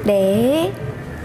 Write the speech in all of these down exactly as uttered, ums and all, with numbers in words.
네.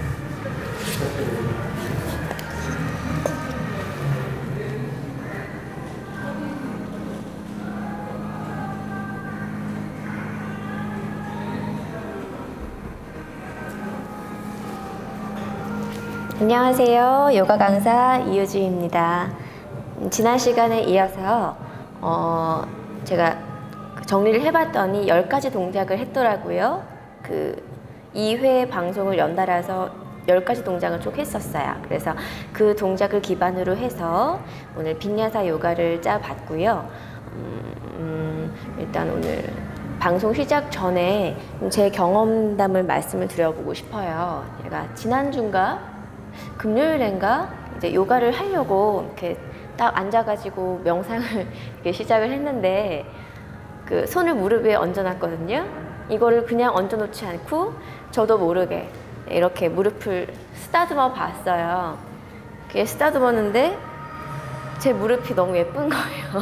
안녕하세요. 요가 강사 이유주입니다. 지난 시간에 이어서 어, 제가 정리를 해봤더니 열 가지 동작을 했더라고요. 그 이 회 방송을 연달아서 열 가지 동작을 쭉 했었어요. 그래서 그 동작을 기반으로 해서 오늘 빈야사 요가를 짜봤고요. 음, 음, 일단 오늘 방송 시작 전에 제 경험담을 말씀을 드려보고 싶어요. 제가 지난주인가 금요일인가 이제 요가를 하려고 이렇게 딱 앉아가지고 명상을 이렇게 시작을 했는데 그 손을 무릎 위에 얹어놨거든요. 이거를 그냥 얹어놓지 않고 저도 모르게 이렇게 무릎을 쓰다듬어 봤어요. 이렇게 쓰다듬었는데 제 무릎이 너무 예쁜 거예요.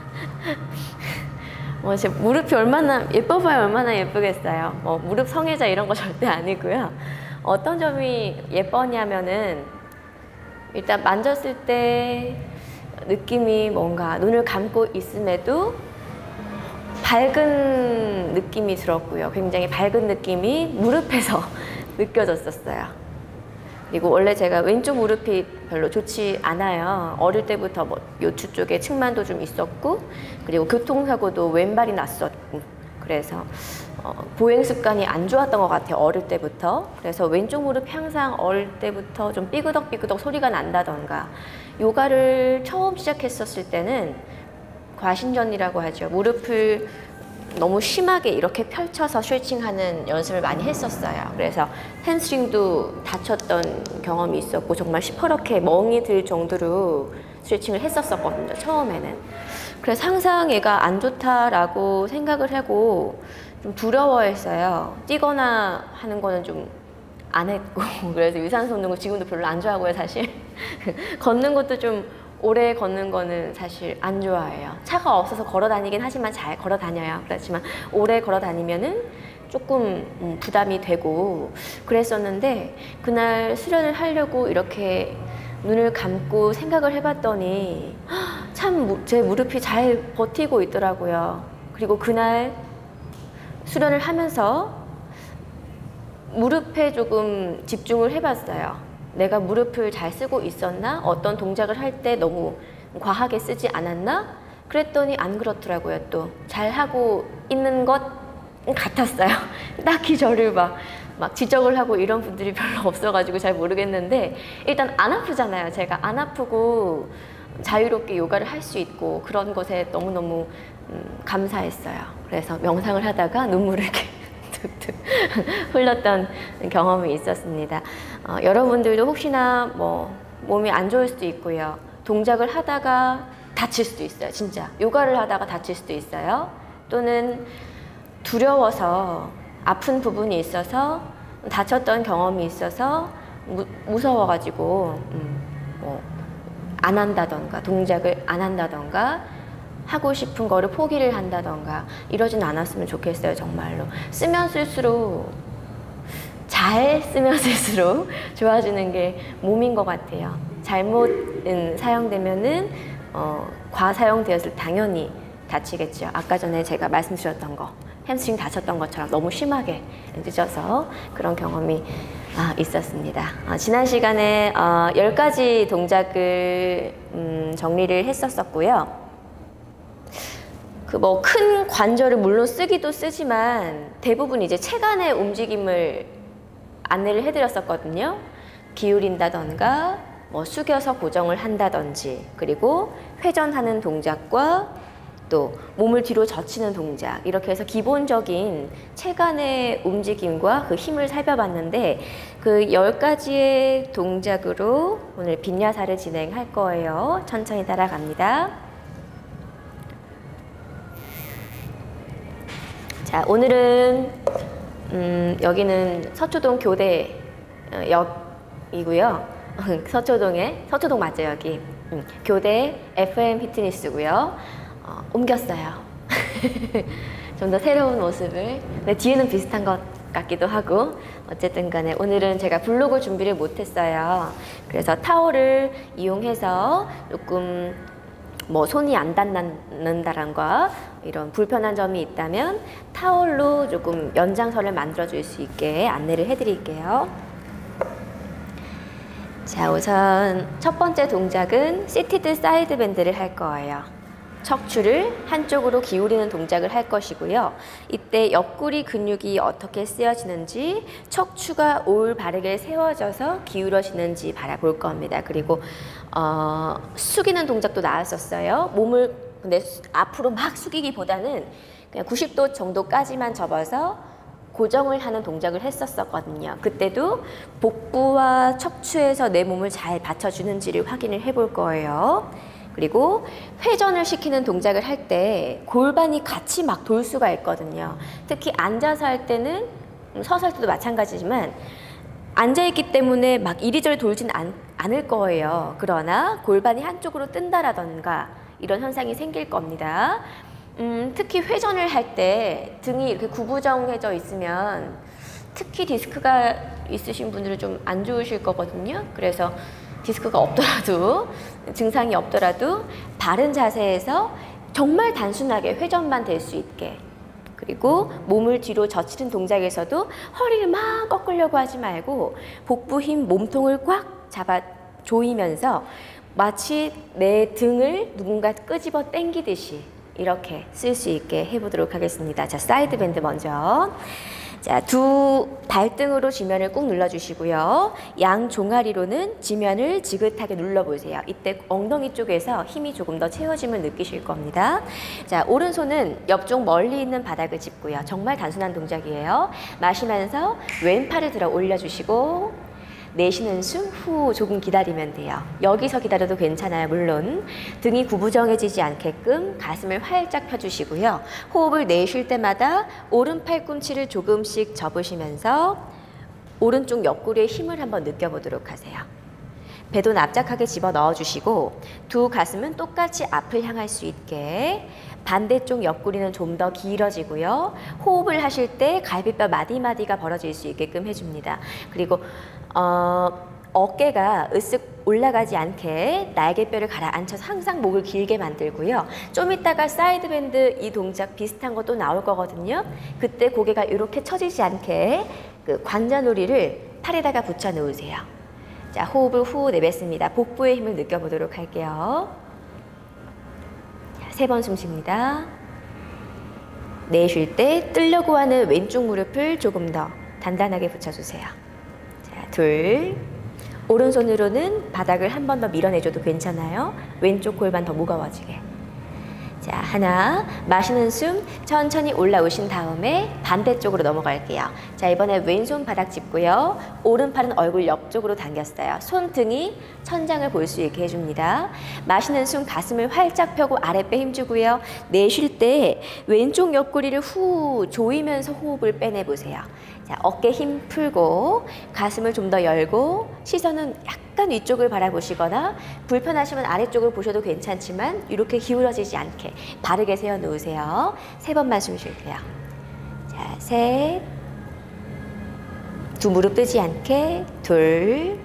뭐 제 무릎이 얼마나 예뻐봐야 얼마나 예쁘겠어요. 뭐 무릎 성애자 이런 거 절대 아니고요. 어떤 점이 예뻤냐면은 일단 만졌을 때 느낌이 뭔가 눈을 감고 있음에도 밝은 느낌이 들었고요. 굉장히 밝은 느낌이 무릎에서 느껴졌었어요. 그리고 원래 제가 왼쪽 무릎이 별로 좋지 않아요. 어릴 때부터 뭐 요추 쪽에 측만도 좀 있었고, 그리고 교통사고도 왼발이 났었고, 그래서 어, 보행 습관이 안 좋았던 것 같아요. 어릴 때부터. 그래서 왼쪽 무릎 항상 어릴 때부터 좀 삐그덕삐그덕 소리가 난다던가. 요가를 처음 시작했었을 때는 과신전이라고 하죠. 무릎을 너무 심하게 이렇게 펼쳐서 스트레칭하는 연습을 많이 했었어요. 그래서 햄스트링도 다쳤던 경험이 있었고 정말 시퍼렇게 멍이 들 정도로 스트레칭을 했었거든요. 처음에는. 그래서 항상 얘가 안 좋다라고 생각을 하고 좀 두려워했어요. 뛰거나 하는 거는 좀 안 했고 그래서 유산소 운동을 지금도 별로 안 좋아하고요. 사실 걷는 것도 좀 오래 걷는 거는 사실 안 좋아해요. 차가 없어서 걸어 다니긴 하지만 잘 걸어 다녀요. 그렇지만 오래 걸어 다니면은 조금 음, 부담이 되고 그랬었는데 그날 수련을 하려고 이렇게 눈을 감고 생각을 해봤더니 참 제 무릎이 잘 버티고 있더라고요. 그리고 그날 수련을 하면서 무릎에 조금 집중을 해봤어요. 내가 무릎을 잘 쓰고 있었나? 어떤 동작을 할 때 너무 과하게 쓰지 않았나? 그랬더니 안 그렇더라고요. 또 잘하고 있는 것 같았어요. 딱히 저를 막, 막 지적을 하고 이런 분들이 별로 없어가지고 잘 모르겠는데 일단 안 아프잖아요. 제가 안 아프고 자유롭게 요가를 할 수 있고 그런 것에 너무너무 음, 감사했어요. 그래서 명상을 하다가 눈물을 이렇게 툭툭 흘렸던 경험이 있었습니다. 어, 여러분들도 혹시나 뭐 몸이 안 좋을 수도 있고요. 동작을 하다가 다칠 수도 있어요. 진짜 요가를 하다가 다칠 수도 있어요. 또는 두려워서 아픈 부분이 있어서 다쳤던 경험이 있어서 무, 무서워가지고 음, 뭐 안 한다던가 동작을 안 한다던가 하고 싶은 거를 포기를 한다던가 이러진 않았으면 좋겠어요. 정말로 쓰면 쓸수록 잘 쓰면 쓸수록 좋아지는 게 몸인 것 같아요. 잘못 사용되면은 어, 과사용되었을 때 당연히 다치겠죠. 아까 전에 제가 말씀드렸던 거 햄스트링 다쳤던 것처럼 너무 심하게 늦어서 그런 경험이 아, 있었습니다. 어, 지난 시간에 어, 열 가지 동작을 음, 정리를 했었었고요. 그 뭐 큰 관절을 물론 쓰기도 쓰지만 대부분 이제 체간의 움직임을 안내를 해드렸었거든요. 기울인다던가 뭐 숙여서 고정을 한다든지 그리고 회전하는 동작과 또 몸을 뒤로 젖히는 동작 이렇게 해서 기본적인 체간의 움직임과 그 힘을 살펴봤는데 그 열 가지의 동작으로 오늘 빈야사를 진행할 거예요. 천천히 따라갑니다. 자, 오늘은 음, 여기는 서초동 교대역이고요. 서초동에 서초동 맞죠 여기? 음, 교대 에프엠 피트니스고요. 어, 옮겼어요. 좀 더 새로운 모습을. 근데 뒤에는 비슷한 것 같기도 하고 어쨌든 간에 오늘은 제가 블로그 준비를 못했어요. 그래서 타올을 이용해서 조금 뭐 손이 안 닿는다란가 이런 불편한 점이 있다면 타올로 조금 연장선을 만들어 줄 수 있게 안내를 해 드릴게요. 자, 우선 첫 번째 동작은 시티드 사이드 밴드를 할 거예요. 척추를 한쪽으로 기울이는 동작을 할 것이고요. 이때 옆구리 근육이 어떻게 쓰여지는지, 척추가 올바르게 세워져서 기울어지는지 바라볼 겁니다. 그리고 어, 숙이는 동작도 나왔었어요. 몸을 근데 앞으로 막 숙이기보다는 그냥 구십 도 정도까지만 접어서 고정을 하는 동작을 했었거든요. 그때도 복부와 척추에서 내 몸을 잘 받쳐주는지를 확인을 해볼 거예요. 그리고 회전을 시키는 동작을 할 때 골반이 같이 막 돌 수가 있거든요. 특히 앉아서 할 때는, 서서 할 때도 마찬가지지만 앉아있기 때문에 막 이리저리 돌진 않, 않을 거예요. 그러나 골반이 한쪽으로 뜬다라던가 이런 현상이 생길 겁니다. 음, 특히 회전을 할 때 등이 이렇게 구부정해져 있으면 특히 디스크가 있으신 분들은 좀 안 좋으실 거거든요. 그래서 디스크가 없더라도, 증상이 없더라도 바른 자세에서 정말 단순하게 회전만 될 수 있게, 그리고 몸을 뒤로 젖히는 동작에서도 허리를 막 꺾으려고 하지 말고 복부 힘, 몸통을 꽉 잡아 조이면서 마치 내 등을 누군가 끄집어 당기듯이 이렇게 쓸 수 있게 해보도록 하겠습니다. 자, 사이드 밴드 먼저. 자, 두 발등으로 지면을 꾹 눌러주시고요. 양 종아리로는 지면을 지긋하게 눌러보세요. 이때 엉덩이 쪽에서 힘이 조금 더 채워짐을 느끼실 겁니다. 자, 오른손은 옆쪽 멀리 있는 바닥을 짚고요. 정말 단순한 동작이에요. 마시면서 왼팔을 들어 올려주시고 내쉬는 숨 후 조금 기다리면 돼요. 여기서 기다려도 괜찮아요. 물론 등이 구부정해지지 않게끔 가슴을 활짝 펴주시고요. 호흡을 내쉴 때마다 오른 팔꿈치를 조금씩 접으시면서 오른쪽 옆구리에 힘을 한번 느껴보도록 하세요. 배도 납작하게 집어 넣어주시고 두 가슴은 똑같이 앞을 향할 수 있게, 반대쪽 옆구리는 좀 더 길어지고요. 호흡을 하실 때 갈비뼈 마디마디가 벌어질 수 있게끔 해줍니다. 그리고 어, 어깨가 으쓱 올라가지 않게 날개뼈를 가라앉혀서 항상 목을 길게 만들고요. 좀 이따가 사이드 밴드 이 동작 비슷한 것도 나올 거거든요. 그때 고개가 이렇게 처지지 않게 그 관자놀이를 팔에다가 붙여 놓으세요. 자, 호흡을 후 내뱉습니다. 복부의 힘을 느껴보도록 할게요. 세 번 숨 쉽니다. 내쉴 때 뜨려고 하는 왼쪽 무릎을 조금 더 단단하게 붙여주세요. 자, 둘. 오른손으로는 바닥을 한 번 더 밀어내줘도 괜찮아요. 왼쪽 골반 더 무거워지게. 자, 하나. 마시는 숨 천천히 올라오신 다음에 반대쪽으로 넘어갈게요. 자, 이번에 왼손 바닥 짚고요. 오른팔은 얼굴 옆쪽으로 당겼어요. 손등이 천장을 볼 수 있게 해줍니다. 마시는 숨 가슴을 활짝 펴고 아랫배 힘주고요. 내쉴 때 왼쪽 옆구리를 후 조이면서 호흡을 빼내보세요. 자, 어깨 힘 풀고 가슴을 좀 더 열고 시선은 약간 위쪽을 바라보시거나 불편하시면 아래쪽을 보셔도 괜찮지만 이렇게 기울어지지 않게 바르게 세워 놓으세요. 세 번만 숨 쉴게요. 자, 셋. 두 무릎 뜨지 않게. 둘.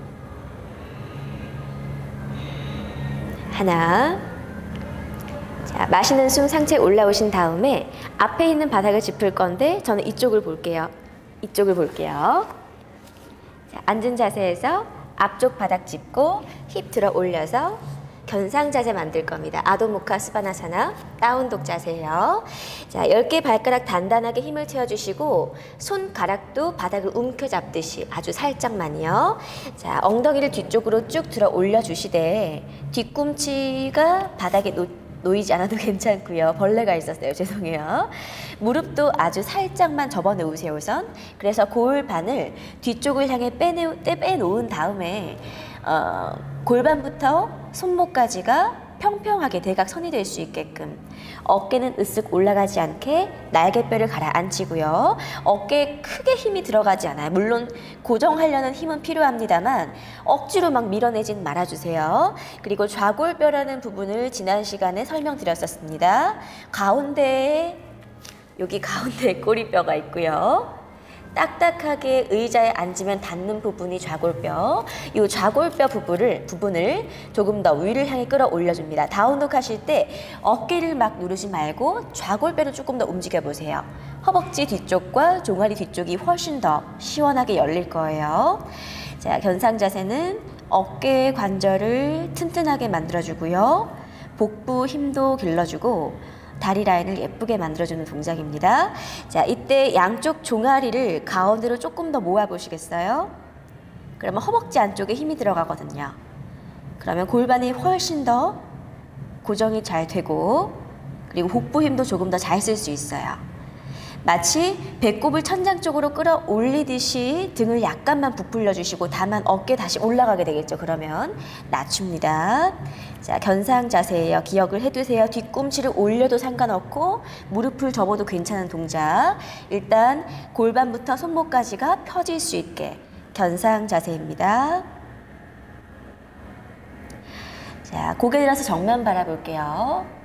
하나. 자, 마시는 숨 상체 올라오신 다음에 앞에 있는 바닥을 짚을 건데 저는 이쪽을 볼게요. 이쪽을 볼게요. 자, 앉은 자세에서 앞쪽 바닥 짚고 힙 들어 올려서 견상 자세 만들 겁니다. 아도무카 스바나사나 다운독 자세예요. 자, 열 개 발가락 단단하게 힘을 채워주시고 손가락도 바닥을 움켜잡듯이 아주 살짝만요. 자, 엉덩이를 뒤쪽으로 쭉 들어 올려주시되 뒤꿈치가 바닥에 놓 놓이지 않아도 괜찮고요. 벌레가 있었어요. 죄송해요. 무릎도 아주 살짝만 접어 놓으세요. 우선. 그래서 골반을 뒤쪽을 향해 빼내우, 빼놓은 다음에 어, 골반부터 손목까지가 평평하게 대각선이 될 수 있게끔 어깨는 으쓱 올라가지 않게 날개뼈를 가라앉히고요. 어깨에 크게 힘이 들어가지 않아요. 물론 고정하려는 힘은 필요합니다만 억지로 막 밀어내진 말아주세요. 그리고 좌골뼈라는 부분을 지난 시간에 설명드렸었습니다. 가운데에 여기 가운데에 꼬리뼈가 있고요. 딱딱하게 의자에 앉으면 닿는 부분이 좌골뼈. 이 좌골뼈 부분을, 부분을 조금 더 위를 향해 끌어올려줍니다. 다운독 하실 때 어깨를 막 누르지 말고 좌골뼈를 조금 더 움직여 보세요. 허벅지 뒤쪽과 종아리 뒤쪽이 훨씬 더 시원하게 열릴 거예요. 자, 견상 자세는 어깨 관절을 튼튼하게 만들어주고요. 복부 힘도 길러주고 다리 라인을 예쁘게 만들어주는 동작입니다. 자, 이때 양쪽 종아리를 가운데로 조금 더 모아 보시겠어요? 그러면 허벅지 안쪽에 힘이 들어가거든요. 그러면 골반이 훨씬 더 고정이 잘 되고 그리고 복부 힘도 조금 더 잘 쓸 수 있어요. 마치 배꼽을 천장 쪽으로 끌어올리듯이 등을 약간만 부풀려 주시고 다만 어깨 다시 올라가게 되겠죠. 그러면 낮춥니다. 자, 견상 자세예요. 기억을 해두세요. 뒤꿈치를 올려도 상관없고 무릎을 접어도 괜찮은 동작. 일단 골반부터 손목까지가 펴질 수 있게 견상 자세입니다. 자, 고개 들어서 정면 바라볼게요.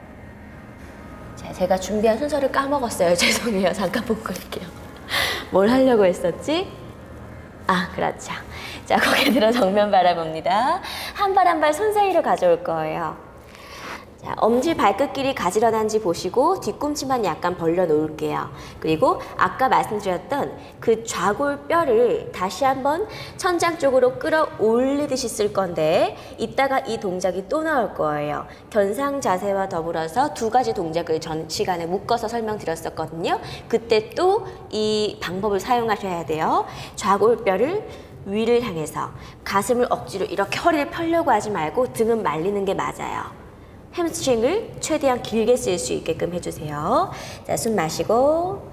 자, 제가 준비한 순서를 까먹었어요. 죄송해요. 잠깐 보고 올게요. 뭘 하려고 했었지? 아, 그렇죠. 자, 고개 들어 정면 바라봅니다. 한 발 한 발 손 사이로 가져올 거예요. 자, 엄지 발끝끼리 가지런한지 보시고 뒤꿈치만 약간 벌려 놓을게요. 그리고 아까 말씀드렸던 그 좌골뼈를 다시 한번 천장 쪽으로 끌어올리듯이 쓸 건데 이따가 이 동작이 또 나올 거예요. 견상 자세와 더불어서 두 가지 동작을 전 시간에 묶어서 설명드렸었거든요. 그때 또 이 방법을 사용하셔야 돼요. 좌골뼈를 위를 향해서 가슴을 억지로 이렇게 허리를 펴려고 하지 말고 등은 말리는 게 맞아요. 햄스트링을 최대한 길게 쓸 수 있게끔 해주세요. 자, 숨 마시고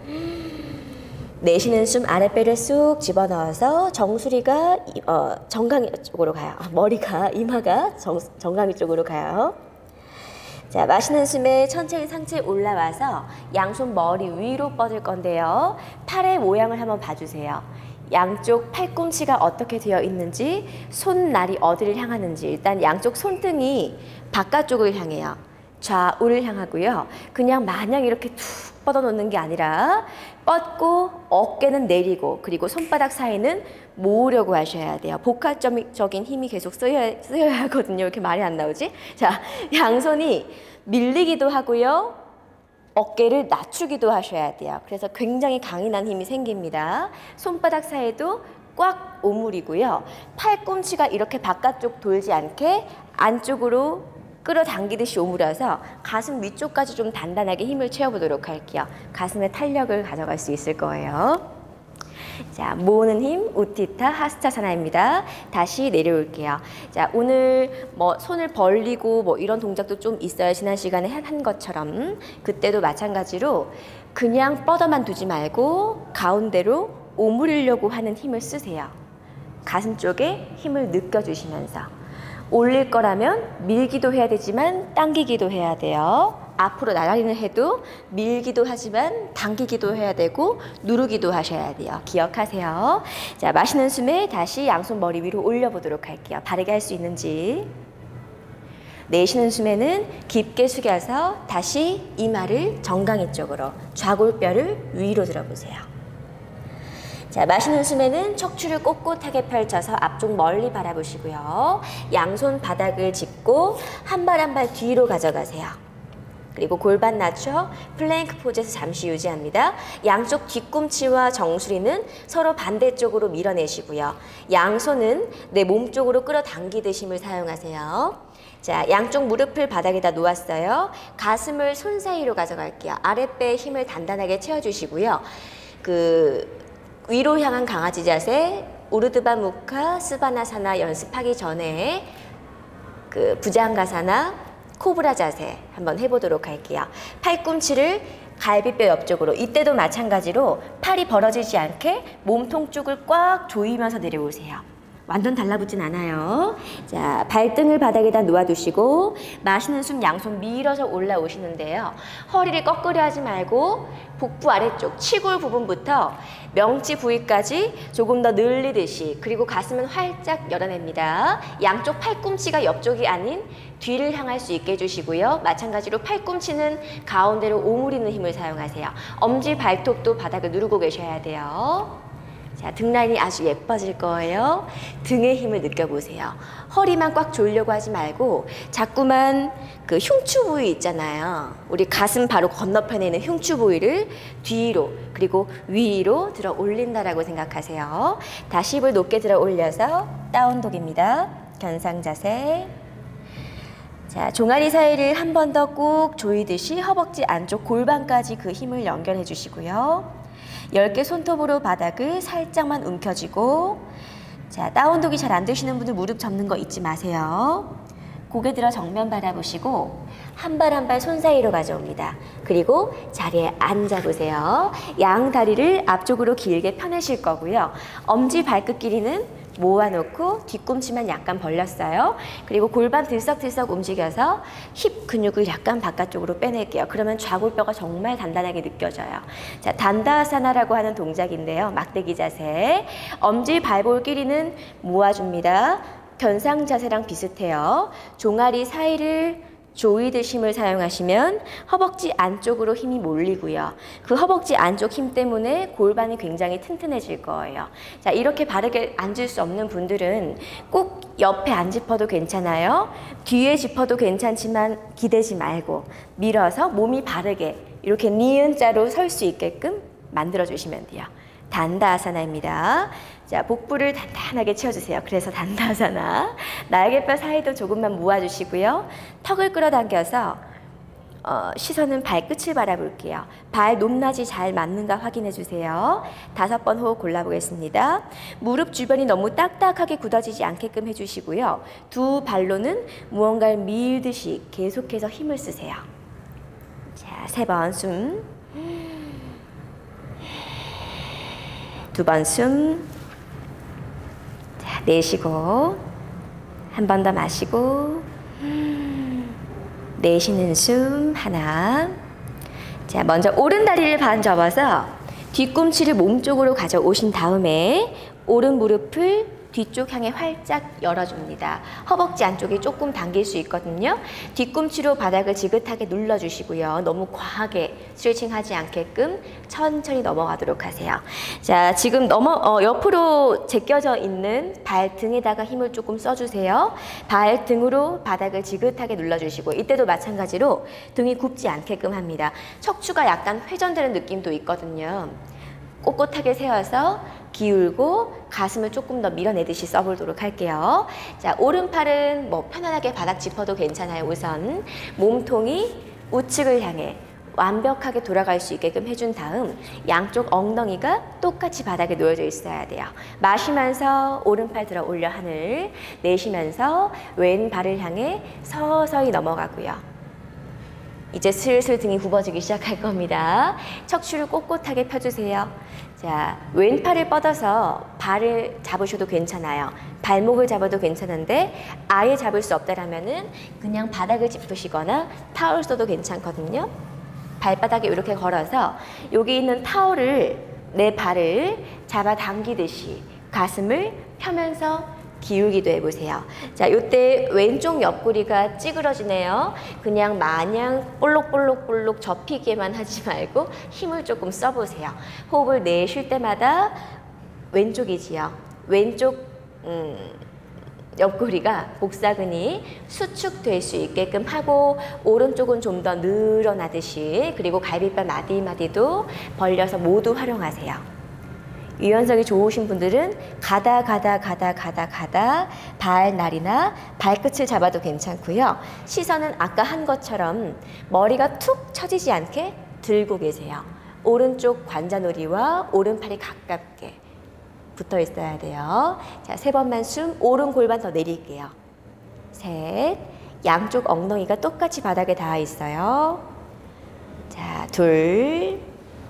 내쉬는 숨 아랫배를 쑥 집어넣어서 정수리가 어, 정강이 쪽으로 가요. 머리가 이마가 정, 정강이 쪽으로 가요. 자, 마시는 숨에 천천히 상체에 올라와서 양손 머리 위로 뻗을 건데요. 팔의 모양을 한번 봐주세요. 양쪽 팔꿈치가 어떻게 되어 있는지, 손날이 어디를 향하는지. 일단 양쪽 손등이 바깥쪽을 향해요. 좌우를 향하고요. 그냥 마냥 이렇게 툭 뻗어 놓는 게 아니라 뻗고 어깨는 내리고 그리고 손바닥 사이는 모으려고 하셔야 돼요. 복합적인 힘이 계속 쓰여야, 쓰여야 하거든요. 이렇게 말이 안 나오지? 자, 양손이 밀리기도 하고요. 어깨를 낮추기도 하셔야 돼요. 그래서 굉장히 강인한 힘이 생깁니다. 손바닥 사이도 꽉 오므리고요. 팔꿈치가 이렇게 바깥쪽 돌지 않게 안쪽으로 끌어당기듯이 오므려서 가슴 위쪽까지 좀 단단하게 힘을 채워보도록 할게요. 가슴에 탄력을 가져갈 수 있을 거예요. 자, 모으는 힘, 우티타 하스타사나입니다. 다시 내려올게요. 자, 오늘 뭐 손을 벌리고 뭐 이런 동작도 좀 있어요. 지난 시간에 한 것처럼. 그때도 마찬가지로 그냥 뻗어만 두지 말고 가운데로 오므리려고 하는 힘을 쓰세요. 가슴 쪽에 힘을 느껴주시면서. 올릴 거라면 밀기도 해야 되지만 당기기도 해야 돼요. 앞으로 나가기는 해도 밀기도 하지만 당기기도 해야 되고 누르기도 하셔야 돼요. 기억하세요. 자, 마시는 숨에 다시 양손 머리 위로 올려보도록 할게요. 바르게 할 수 있는지. 내쉬는 숨에는 깊게 숙여서 다시 이마를 정강이 쪽으로, 좌골뼈를 위로 들어보세요. 자, 마시는 숨에는 척추를 꼿꼿하게 펼쳐서 앞쪽 멀리 바라보시고요. 양손 바닥을 짚고 한 발 한 발 뒤로 가져가세요. 그리고 골반 낮춰 플랭크 포즈에서 잠시 유지합니다. 양쪽 뒤꿈치와 정수리는 서로 반대쪽으로 밀어내시고요. 양손은 내 몸 쪽으로 끌어당기듯 힘을 사용하세요. 자, 양쪽 무릎을 바닥에다 놓았어요. 가슴을 손 사이로 가져갈게요. 아랫배에 힘을 단단하게 채워주시고요. 그 위로 향한 강아지 자세, 우르드바 무카, 스바나사나 연습하기 전에 그 부장가사나 코브라 자세 한번 해보도록 할게요. 팔꿈치를 갈비뼈 옆쪽으로, 이때도 마찬가지로 팔이 벌어지지 않게 몸통 쪽을 꽉 조이면서 내려오세요. 완전 달라붙진 않아요. 자, 발등을 바닥에다 놓아두시고 마시는 숨 양손 밀어서 올라오시는데요. 허리를 거꾸려 하지 말고 복부 아래쪽 치골 부분부터 명치 부위까지 조금 더 늘리듯이, 그리고 가슴은 활짝 열어냅니다. 양쪽 팔꿈치가 옆쪽이 아닌 뒤를 향할 수 있게 해주시고요. 마찬가지로 팔꿈치는 가운데로 오므리는 힘을 사용하세요. 엄지 발톱도 바닥을 누르고 계셔야 돼요. 자, 등 라인이 아주 예뻐질 거예요. 등의 힘을 느껴보세요. 허리만 꽉 조이려고 하지 말고 자꾸만 그 흉추 부위 있잖아요. 우리 가슴 바로 건너편에 있는 흉추 부위를 뒤로 그리고 위로 들어 올린다라고 생각하세요. 다시 힙을 높게 들어 올려서 다운독입니다. 견상 자세. 자, 종아리 사이를 한 번 더 꾹 조이듯이 허벅지 안쪽 골반까지 그 힘을 연결해 주시고요. 열 개 손톱으로 바닥을 살짝만 움켜쥐고, 자, 다운독이 잘 안 되시는 분들 무릎 접는 거 잊지 마세요. 고개 들어 정면 바라보시고 한 발 한 발 손 사이로 가져옵니다. 그리고 자리에 앉아보세요. 양 다리를 앞쪽으로 길게 펴내실 거고요. 엄지 발끝 길이는 모아놓고 뒤꿈치만 약간 벌렸어요. 그리고 골반 들썩들썩 움직여서 힙 근육을 약간 바깥쪽으로 빼낼게요. 그러면 좌골뼈가 정말 단단하게 느껴져요. 자, 단다아사나라고 하는 동작인데요. 막대기 자세. 엄지 발볼 길이는 모아줍니다. 견상 자세랑 비슷해요. 종아리 사이를 조이듯 힘을 사용하시면 허벅지 안쪽으로 힘이 몰리고요. 그 허벅지 안쪽 힘 때문에 골반이 굉장히 튼튼해질 거예요. 자, 이렇게 바르게 앉을 수 없는 분들은 꼭 옆에 안 짚어도 괜찮아요. 뒤에 짚어도 괜찮지만 기대지 말고 밀어서 몸이 바르게 이렇게 니은자로 설 수 있게끔 만들어주시면 돼요. 단다아사나입니다. 자, 복부를 단단하게 채워주세요. 그래서 단다아사나. 날개뼈 사이도 조금만 모아주시고요. 턱을 끌어당겨서 어, 시선은 발끝을 바라볼게요. 발 높낮이 잘 맞는가 확인해 주세요. 다섯 번 호흡 골라보겠습니다. 무릎 주변이 너무 딱딱하게 굳어지지 않게끔 해주시고요. 두 발로는 무언가를 밀듯이 계속해서 힘을 쓰세요. 자, 세 번 숨. 두 번 숨. 자, 내쉬고 한 번 더 마시고 내쉬는 숨 하나. 자, 먼저 오른 다리를 반 접어서 뒤꿈치를 몸쪽으로 가져오신 다음에 오른 무릎을 뒤쪽 향해 활짝 열어줍니다. 허벅지 안쪽이 조금 당길 수 있거든요. 뒤꿈치로 바닥을 지긋하게 눌러주시고요. 너무 과하게 스트레칭하지 않게끔 천천히 넘어가도록 하세요. 자, 지금 넘어 어, 옆으로 제껴져 있는 발등에다가 힘을 조금 써주세요. 발등으로 바닥을 지긋하게 눌러주시고 이때도 마찬가지로 등이 굽지 않게끔 합니다. 척추가 약간 회전되는 느낌도 있거든요. 꼿꼿하게 세워서 기울고 가슴을 조금 더 밀어내듯이 써보도록 할게요. 자, 오른팔은 뭐 편안하게 바닥 짚어도 괜찮아요. 우선 몸통이 우측을 향해 완벽하게 돌아갈 수 있게끔 해준 다음 양쪽 엉덩이가 똑같이 바닥에 놓여져 있어야 돼요. 마시면서 오른팔 들어 올려 하늘, 내쉬면서 왼발을 향해 서서히 넘어가고요. 이제 슬슬 등이 굽어지기 시작할 겁니다. 척추를 꼿꼿하게 펴주세요. 자, 왼팔을 뻗어서 발을 잡으셔도 괜찮아요. 발목을 잡아도 괜찮은데 아예 잡을 수 없다라면은 그냥 바닥을 짚으시거나 타올 써도 괜찮거든요. 발바닥에 이렇게 걸어서 여기 있는 타올을 내 발을 잡아당기듯이 가슴을 펴면서 기울기도 해보세요. 자, 요때 왼쪽 옆구리가 찌그러지네요. 그냥 마냥 볼록볼록볼록 접히게만 하지 말고 힘을 조금 써보세요. 호흡을 내쉴 때마다 왼쪽이지요. 왼쪽 음, 옆구리가 복사근이 수축될 수 있게끔 하고 오른쪽은 좀 더 늘어나듯이 그리고 갈비뼈 마디마디도 벌려서 모두 활용하세요. 유연성이 좋으신 분들은 가다 가다 가다 가다 가다 발날이나 발끝을 잡아도 괜찮고요. 시선은 아까 한 것처럼 머리가 툭 처지지 않게 들고 계세요. 오른쪽 관자놀이와 오른팔이 가깝게 붙어 있어야 돼요. 자, 세 번만 숨, 오른 골반 더 내릴게요. 셋, 양쪽 엉덩이가 똑같이 바닥에 닿아 있어요. 자, 둘,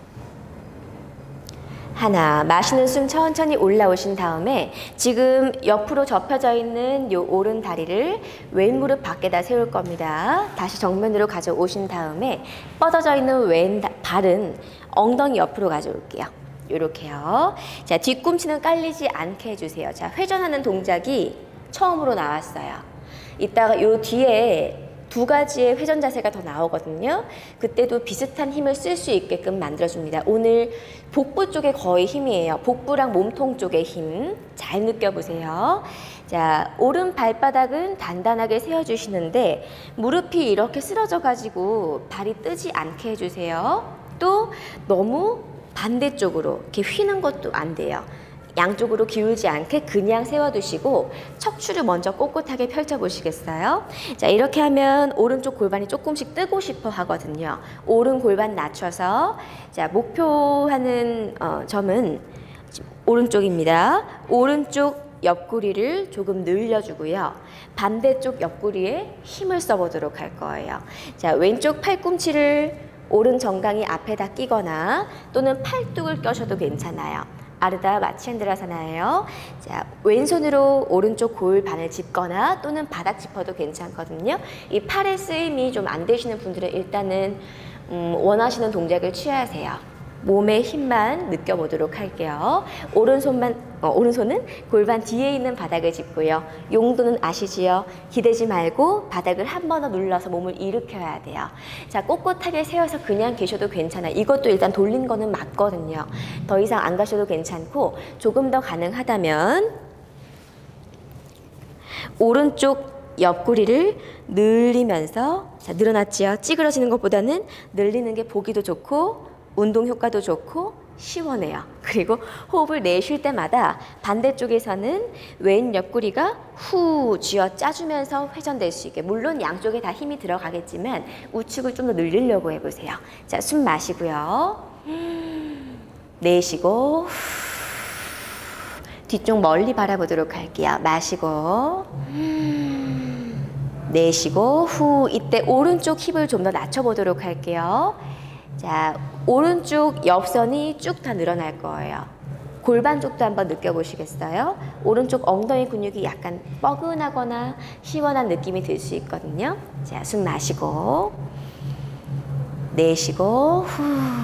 하나. 마시는 숨 천천히 올라오신 다음에 지금 옆으로 접혀져 있는 요 오른 다리를 왼 무릎 밖에다 세울 겁니다. 다시 정면으로 가져오신 다음에 뻗어져 있는 왼 발은 엉덩이 옆으로 가져올게요. 요렇게요. 자, 뒤꿈치는 깔리지 않게 해주세요. 자, 회전하는 동작이 처음으로 나왔어요. 이따가 요 뒤에 두 가지의 회전 자세가 더 나오거든요. 그때도 비슷한 힘을 쓸 수 있게끔 만들어줍니다. 오늘 복부 쪽에 거의 힘이에요. 복부랑 몸통 쪽의 힘 잘 느껴보세요. 자, 오른 발바닥은 단단하게 세워주시는데 무릎이 이렇게 쓰러져 가지고 발이 뜨지 않게 해주세요. 또 너무 반대쪽으로 이렇게 휘는 것도 안 돼요. 양쪽으로 기울지 않게 그냥 세워두시고 척추를 먼저 꼿꼿하게 펼쳐보시겠어요? 자, 이렇게 하면 오른쪽 골반이 조금씩 뜨고 싶어 하거든요. 오른 골반 낮춰서, 자, 목표하는 어, 점은 오른쪽입니다. 오른쪽 옆구리를 조금 늘려주고요. 반대쪽 옆구리에 힘을 써보도록 할 거예요. 자, 왼쪽 팔꿈치를 오른 정강이 앞에다 끼거나 또는 팔뚝을 껴셔도 괜찮아요. 아르다 마치엔드라사나예요. 자, 왼손으로 오른쪽 골반을 짚거나 또는 바닥 짚어도 괜찮거든요. 이 팔의 쓰임이 좀 안 되시는 분들은 일단은 음, 원하시는 동작을 취하세요. 몸의 힘만 느껴보도록 할게요. 오른손만, 어, 오른손은 골반 뒤에 있는 바닥을 짚고요. 용도는 아시지요? 기대지 말고 바닥을 한 번 더 눌러서 몸을 일으켜야 돼요. 자, 꼿꼿하게 세워서 그냥 계셔도 괜찮아요. 이것도 일단 돌린 거는 맞거든요. 더 이상 안 가셔도 괜찮고, 조금 더 가능하다면 오른쪽 옆구리를 늘리면서, 자, 늘어났지요? 찌그러지는 것보다는 늘리는 게 보기도 좋고 운동 효과도 좋고 시원해요. 그리고 호흡을 내쉴 때마다 반대쪽에서는 왼 옆구리가 후 쥐어 짜주면서 회전될 수 있게, 물론 양쪽에 다 힘이 들어가겠지만 우측을 좀 더 늘리려고 해보세요. 자, 숨 마시고요. 내쉬고 뒤쪽 멀리 바라보도록 할게요. 마시고 내쉬고 후. 이때 오른쪽 힙을 좀 더 낮춰보도록 할게요. 자, 오른쪽 옆선이 쭉 다 늘어날 거예요. 골반 쪽도 한번 느껴보시겠어요? 오른쪽 엉덩이 근육이 약간 뻐근하거나 시원한 느낌이 들 수 있거든요. 자, 숨 마시고 내쉬고 후.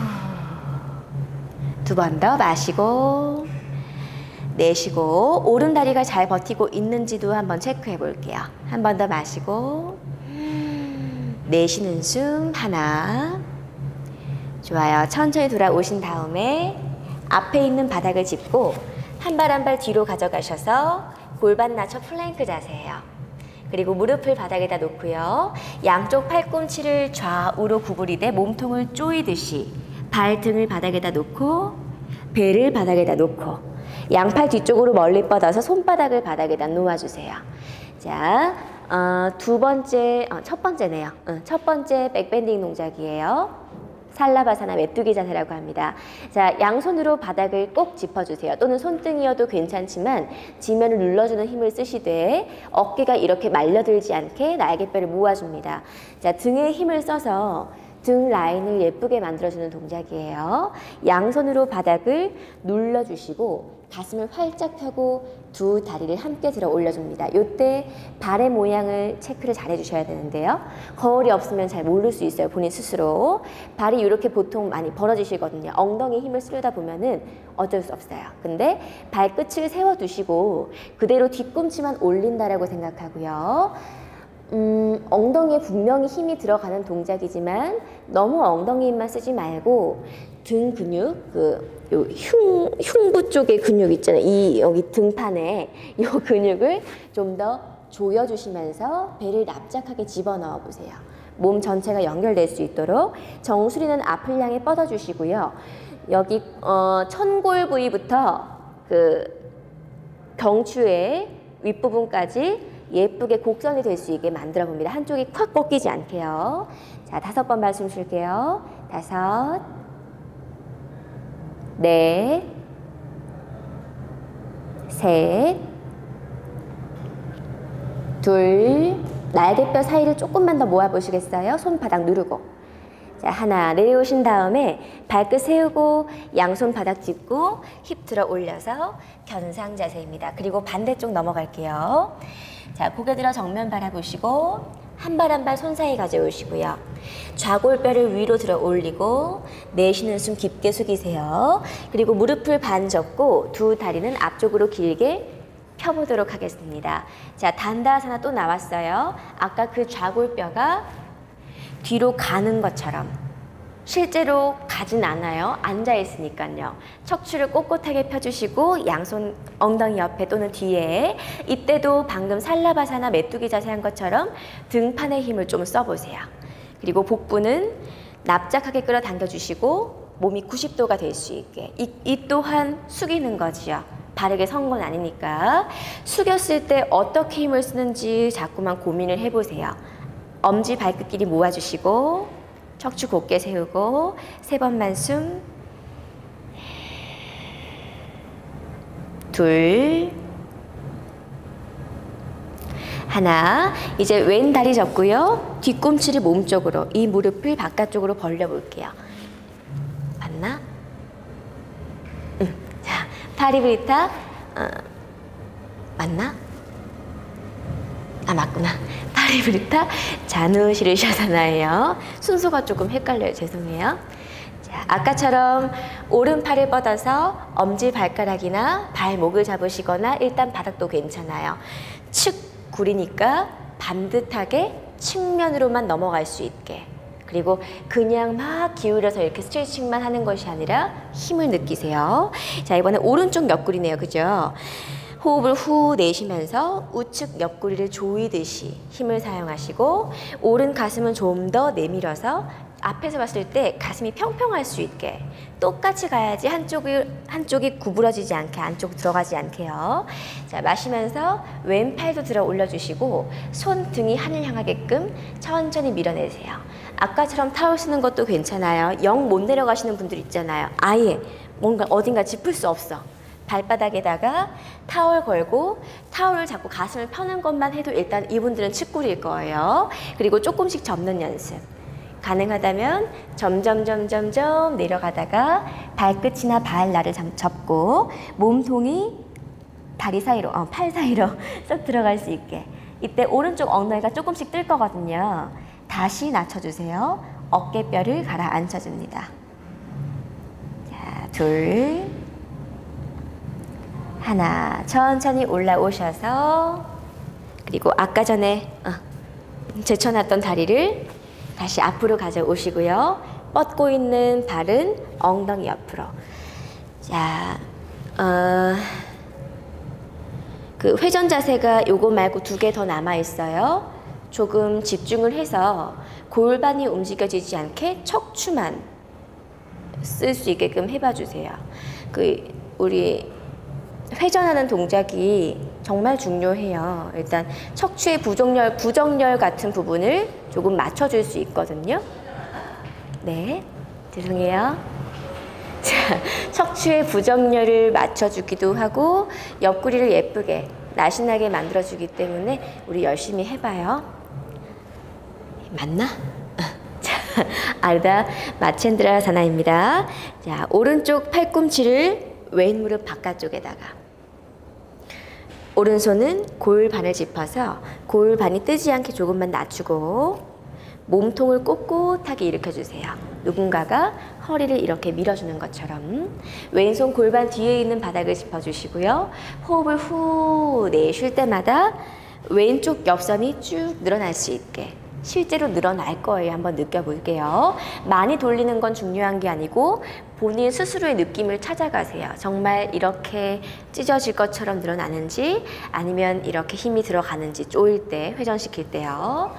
두 번 더 마시고 내쉬고, 오른 다리가 잘 버티고 있는지도 한번 체크해 볼게요. 한 번 더 마시고 내쉬는 숨 하나. 좋아요. 천천히 돌아오신 다음에 앞에 있는 바닥을 짚고 한 발 한 발 뒤로 가져가셔서 골반 낮춰 플랭크 자세예요. 그리고 무릎을 바닥에다 놓고요. 양쪽 팔꿈치를 좌우로 구부리되 몸통을 조이듯이 발등을 바닥에다 놓고 배를 바닥에다 놓고 양팔 뒤쪽으로 멀리 뻗어서 손바닥을 바닥에다 놓아주세요. 자, 어, 두 번째, 어, 첫 번째네요. 어, 첫 번째 백밴딩 동작이에요. 살라바사나 메뚜기 자세라고 합니다. 자, 양손으로 바닥을 꼭 짚어주세요. 또는 손등이어도 괜찮지만 지면을 눌러주는 힘을 쓰시되 어깨가 이렇게 말려들지 않게 날개뼈를 모아줍니다. 자, 등에 힘을 써서 등 라인을 예쁘게 만들어주는 동작이에요. 양손으로 바닥을 눌러주시고 가슴을 활짝 펴고 두 다리를 함께 들어 올려줍니다. 이때 발의 모양을 체크를 잘 해주셔야 되는데요. 거울이 없으면 잘 모를 수 있어요, 본인 스스로. 발이 이렇게 보통 많이 벌어지시거든요. 엉덩이 힘을 쓰려다 보면은 어쩔 수 없어요. 근데 발끝을 세워두시고 그대로 뒤꿈치만 올린다라고 생각하고요. 음, 엉덩이에 분명히 힘이 들어가는 동작이지만 너무 엉덩이 힘만 쓰지 말고 등 근육, 그 요 흉, 흉부 쪽의 근육 있잖아요. 이 여기 등판에 이 근육을 좀 더 조여주시면서 배를 납작하게 집어넣어 보세요. 몸 전체가 연결될 수 있도록 정수리는 앞을 향해 뻗어주시고요. 여기 어, 천골 부위부터 그 경추의 윗부분까지 예쁘게 곡선이 될 수 있게 만들어 봅니다. 한쪽이 콱 꺾이지 않게요. 자, 다섯 번 말씀 쉴게요. 다섯, 넷, 셋, 둘, 날개뼈 사이를 조금만 더 모아보시겠어요? 손바닥 누르고. 자, 하나, 내려오신 다음에 발끝 세우고 양손 바닥 짚고 힙 들어 올려서 견상 자세입니다. 그리고 반대쪽 넘어갈게요. 자, 고개 들어 정면 바라보시고 한 발 한 발 손 사이 가져오시고요. 좌골뼈를 위로 들어 올리고 내쉬는 숨 깊게 숙이세요. 그리고 무릎을 반 접고 두 다리는 앞쪽으로 길게 펴보도록 하겠습니다. 자, 단다하사나 또 나왔어요. 아까 그 좌골뼈가 뒤로 가는 것처럼 실제로 가진 않아요. 앉아 있으니까요. 척추를 꼿꼿하게 펴주시고 양손 엉덩이 옆에 또는 뒤에, 이때도 방금 살라바사나 메뚜기 자세 한 것처럼 등판의 힘을 좀 써보세요. 그리고 복부는 납작하게 끌어당겨 주시고 몸이 구십 도가 될 수 있게, 이, 이 또한 숙이는 거지요. 바르게 선 건 아니니까. 숙였을 때 어떻게 힘을 쓰는지 자꾸만 고민을 해보세요. 엄지 발끝끼리 모아주시고 척추 곧게 세우고 세 번만 숨, 둘, 하나. 이제 왼 다리 접고요. 뒤꿈치를 몸쪽으로, 이 무릎을 바깥쪽으로 벌려 볼게요. 맞나? 응. 자, 파리브리타. 어, 맞나? 아, 맞구나. 파리브리타 자누시르샤사나예요. 순서가 조금 헷갈려요. 죄송해요. 자, 아까처럼 오른팔을 뻗어서 엄지 발가락이나 발목을 잡으시거나 일단 바닥도 괜찮아요. 측 구리니까 반듯하게 측면으로만 넘어갈 수 있게. 그리고 그냥 막 기울여서 이렇게 스트레칭만 하는 것이 아니라 힘을 느끼세요. 자, 이번엔 오른쪽 옆구리네요. 그죠? 호흡을 후 내쉬면서 우측 옆구리를 조이듯이 힘을 사용하시고, 오른 가슴은 좀 더 내밀어서 앞에서 봤을 때 가슴이 평평할 수 있게 똑같이 가야지 한쪽이, 한쪽이 구부러지지 않게, 안쪽 들어가지 않게요. 자, 마시면서 왼팔도 들어 올려주시고 손등이 하늘 향하게끔 천천히 밀어내세요. 아까처럼 타올 쓰는 것도 괜찮아요. 영 못 내려가시는 분들 있잖아요. 아예 뭔가 어딘가 짚을 수 없어. 발바닥에다가 타월 걸고 타월을 잡고 가슴을 펴는 것만 해도 일단 이분들은 측구리일 거예요. 그리고 조금씩 접는 연습. 가능하다면 점점 점점 점 내려가다가 발끝이나 발날을 접고 몸통이 다리 사이로, 어, 팔 사이로 쏙 들어갈 수 있게. 이때 오른쪽 엉덩이가 조금씩 뜰 거거든요. 다시 낮춰주세요. 어깨뼈를 가라앉혀줍니다. 자, 둘, 하나. 천천히 올라오셔서, 그리고 아까 전에 어, 제쳐놨던 다리를 다시 앞으로 가져오시고요. 뻗고 있는 발은 엉덩이 옆으로. 자, 어, 그 회전 자세가 요거 말고 두 개 더 남아 있어요. 조금 집중을 해서 골반이 움직여지지 않게 척추만 쓸 수 있게끔 해봐 주세요. 그 우리 회전하는 동작이 정말 중요해요. 일단 척추의 부정렬, 부정렬 같은 부분을 조금 맞춰줄 수 있거든요. 네, 죄송해요. 자, 척추의 부정렬을 맞춰주기도 하고 옆구리를 예쁘게 날씬하게 만들어주기 때문에 우리 열심히 해봐요. 맞나? 자, 아르다 마첸드라사나입니다. 자, 오른쪽 팔꿈치를 왼 무릎 바깥쪽에다가, 오른손은 골반을 짚어서 골반이 뜨지 않게 조금만 낮추고 몸통을 꼿꼿하게 일으켜주세요. 누군가가 허리를 이렇게 밀어주는 것처럼. 왼손 골반 뒤에 있는 바닥을 짚어주시고요. 호흡을 후 내쉴 때마다 왼쪽 옆선이 쭉 늘어날 수 있게. 실제로 늘어날 거예요. 한번 느껴볼게요. 많이 돌리는 건 중요한 게 아니고 본인 스스로의 느낌을 찾아가세요. 정말 이렇게 찢어질 것처럼 늘어나는지 아니면 이렇게 힘이 들어가는지, 조일 때, 회전시킬 때요.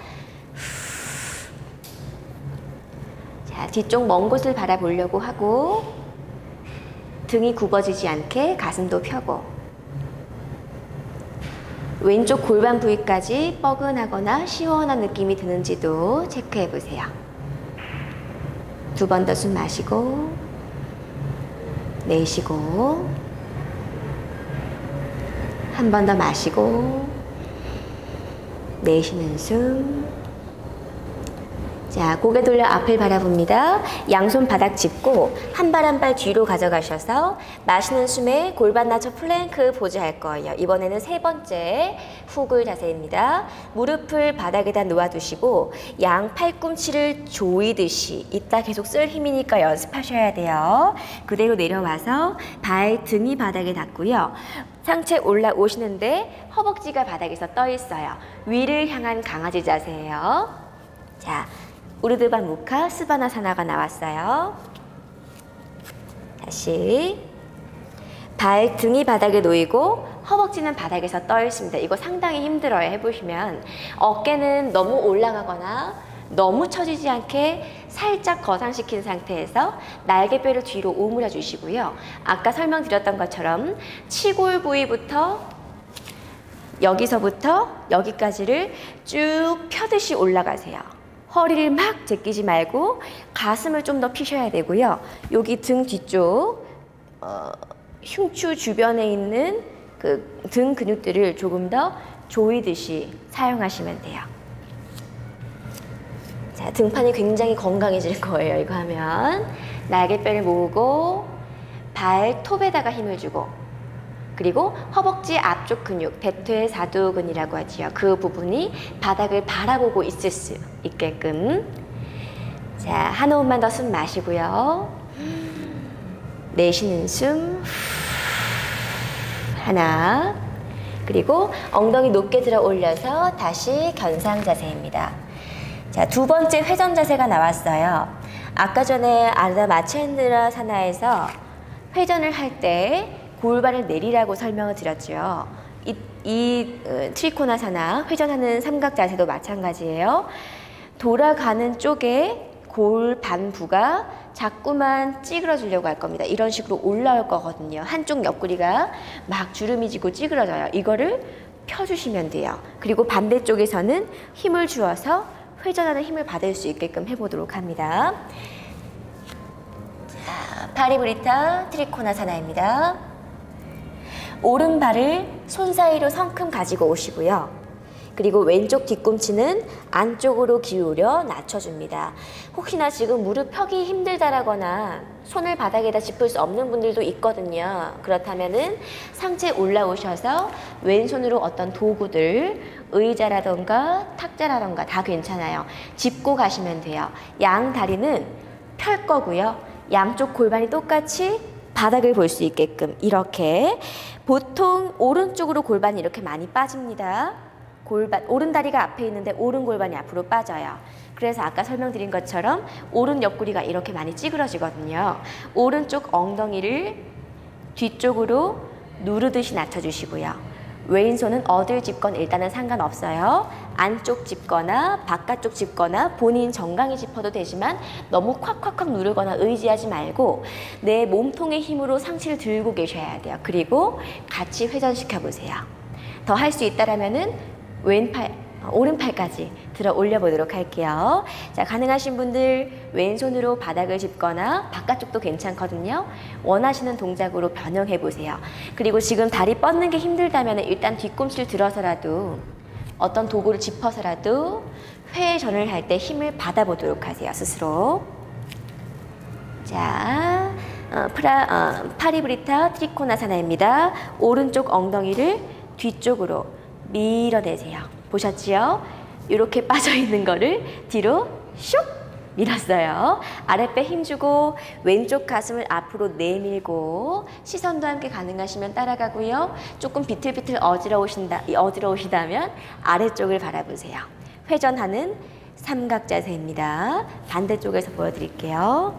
자, 뒤쪽 먼 곳을 바라보려고 하고 등이 굽어지지 않게 가슴도 펴고 왼쪽 골반 부위까지 뻐근하거나 시원한 느낌이 드는지도 체크해 보세요. 두 번 더 숨 마시고 내쉬고 한 번 더 마시고 내쉬는 숨. 자, 고개 돌려 앞을 바라봅니다. 양손 바닥 짚고 한 발 한 발 뒤로 가져가셔서 마시는 숨에 골반 낮춰 플랭크 포즈 할 거예요. 이번에는 세 번째 후굴 자세입니다. 무릎을 바닥에다 놓아두시고 양 팔꿈치를 조이듯이, 이따 계속 쓸 힘이니까 연습하셔야 돼요. 그대로 내려와서 발 등이 바닥에 닿고요. 상체 올라오시는데 허벅지가 바닥에서 떠 있어요. 위를 향한 강아지 자세예요. 자, 우르드바 무카 스바나사나가 나왔어요. 다시 발 등이 바닥에 놓이고 허벅지는 바닥에서 떠 있습니다. 이거 상당히 힘들어요. 해보시면 어깨는 너무 올라가거나 너무 처지지 않게 살짝 거상시킨 상태에서 날개뼈를 뒤로 오므려 주시고요. 아까 설명드렸던 것처럼 치골 부위부터 여기서부터 여기까지를 쭉 펴듯이 올라가세요. 허리를 막 제끼지 말고 가슴을 좀 더 피셔야 되고요. 여기 등 뒤쪽 어, 흉추 주변에 있는 그 등 근육들을 조금 더 조이듯이 사용하시면 돼요. 자, 등판이 굉장히 건강해질 거예요. 이거 하면 날개뼈를 모으고 발톱에다가 힘을 주고, 그리고 허벅지 앞쪽 근육, 대퇴사두근이라고 하지요. 그 부분이 바닥을 바라보고 있을 수 있게끔. 자, 한 호흡만 더 숨 마시고요. 내쉬는 숨 하나, 그리고 엉덩이 높게 들어 올려서 다시 견상 자세입니다. 자, 두 번째 회전 자세가 나왔어요. 아까 전에 아르다 마체인드라사나에서 회전을 할 때 골반을 내리라고 설명을 드렸죠. 이, 이 어, 트리코나사나 회전하는 삼각 자세도 마찬가지예요. 돌아가는 쪽에 골반부가 자꾸만 찌그러지려고 할 겁니다. 이런 식으로 올라올 거거든요. 한쪽 옆구리가 막 주름이 지고 찌그러져요. 이거를 펴주시면 돼요. 그리고 반대쪽에서는 힘을 주어서 회전하는 힘을 받을 수 있게끔 해보도록 합니다. 자, 파리브리타 트리코나사나입니다. 오른발을 손 사이로 성큼 가지고 오시고요. 그리고 왼쪽 뒤꿈치는 안쪽으로 기울여 낮춰줍니다. 혹시나 지금 무릎 펴기 힘들다라거나 손을 바닥에다 짚을 수 없는 분들도 있거든요. 그렇다면은 상체 올라오셔서 왼손으로 어떤 도구들, 의자라던가 탁자라던가 다 괜찮아요. 짚고 가시면 돼요. 양 다리는 펼 거고요. 양쪽 골반이 똑같이 바닥을 볼 수 있게끔 이렇게. 보통 오른쪽으로 골반이 이렇게 많이 빠집니다. 골반, 오른 다리가 앞에 있는데 오른 골반이 앞으로 빠져요. 그래서 아까 설명드린 것처럼 오른 옆구리가 이렇게 많이 찌그러지거든요. 오른쪽 엉덩이를 뒤쪽으로 누르듯이 낮춰주시고요. 왼손은 어딜 짚건 일단은 상관없어요. 안쪽 짚거나 바깥쪽 짚거나 본인 정강이 짚어도 되지만 너무 콱콱콱 누르거나 의지하지 말고 내 몸통의 힘으로 상체를 들고 계셔야 돼요. 그리고 같이 회전시켜 보세요. 더 할 수 있다라면은 왼팔, 오른팔까지 들어 올려 보도록 할게요. 자, 가능하신 분들 왼손으로 바닥을 짚거나 바깥쪽도 괜찮거든요. 원하시는 동작으로 변형해 보세요. 그리고 지금 다리 뻗는 게 힘들다면 일단 뒤꿈치를 들어서라도 어떤 도구를 짚어서라도 회전을 할 때 힘을 받아 보도록 하세요. 스스로. 자, 어, 프라, 어, 파리브리타 트리코나사나입니다. 오른쪽 엉덩이를 뒤쪽으로 밀어내세요. 보셨지요? 이렇게 빠져있는 거를 뒤로 슉 밀었어요. 아랫배 힘주고 왼쪽 가슴을 앞으로 내밀고 시선도 함께 가능하시면 따라가고요. 조금 비틀비틀 어지러우신다, 어지러우시다면 아래쪽을 바라보세요. 회전하는 삼각 자세입니다. 반대쪽에서 보여드릴게요.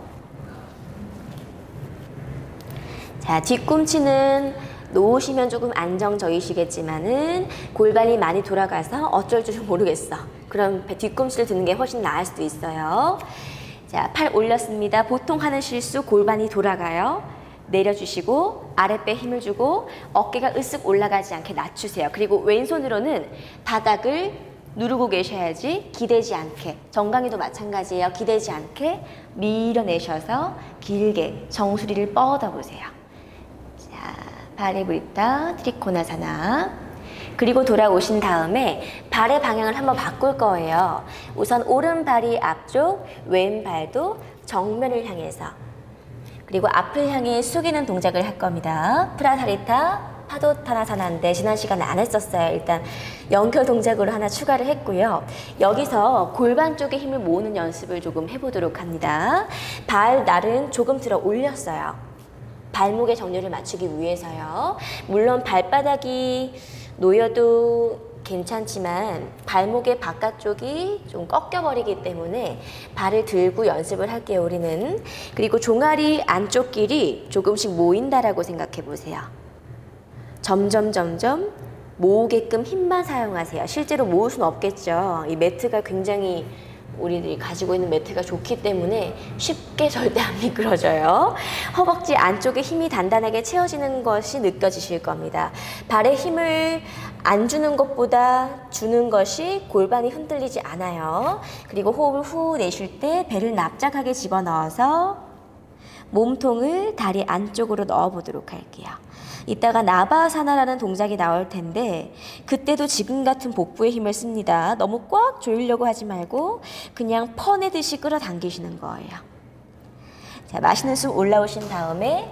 자, 뒤꿈치는 놓으시면 조금 안정적이시겠지만은 골반이 많이 돌아가서 어쩔 줄 모르겠어. 그럼 뒤꿈치를 드는 게 훨씬 나을 수도 있어요. 자, 팔 올렸습니다. 보통 하는 실수 골반이 돌아가요. 내려주시고 아랫배 힘을 주고 어깨가 으쓱 올라가지 않게 낮추세요. 그리고 왼손으로는 바닥을 누르고 계셔야지 기대지 않게, 정강이도 마찬가지예요. 기대지 않게 밀어내셔서 길게 정수리를 뻗어보세요. 파리브리타 트리코나사나. 그리고 돌아오신 다음에 발의 방향을 한번 바꿀 거예요. 우선 오른발이 앞쪽, 왼발도 정면을 향해서, 그리고 앞을 향해 숙이는 동작을 할 겁니다. 프라사리타 파도타나사나인데 지난 시간에 안 했었어요. 일단 연결 동작으로 하나 추가를 했고요. 여기서 골반 쪽에 힘을 모으는 연습을 조금 해보도록 합니다. 발 날은 조금 들어 올렸어요. 발목의 정렬을 맞추기 위해서요. 물론 발바닥이 놓여도 괜찮지만 발목의 바깥쪽이 좀 꺾여버리기 때문에 발을 들고 연습을 할게요, 우리는. 그리고 종아리 안쪽 길이 조금씩 모인다라고 생각해 보세요. 점점 점점 모으게끔 힘만 사용하세요. 실제로 모을 수는 없겠죠. 이 매트가 굉장히 우리들이 가지고 있는 매트가 좋기 때문에 쉽게 절대 안 미끄러져요. 허벅지 안쪽에 힘이 단단하게 채워지는 것이 느껴지실 겁니다. 발에 힘을 안 주는 것보다 주는 것이 골반이 흔들리지 않아요. 그리고 호흡을 후 내쉴 때 배를 납작하게 집어넣어서 몸통을 다리 안쪽으로 넣어보도록 할게요. 이따가 나바아사나라는 동작이 나올 텐데 그때도 지금 같은 복부에 힘을 씁니다. 너무 꽉 조이려고 하지 말고 그냥 퍼내듯이 끌어당기시는 거예요. 자, 마시는 숨 올라오신 다음에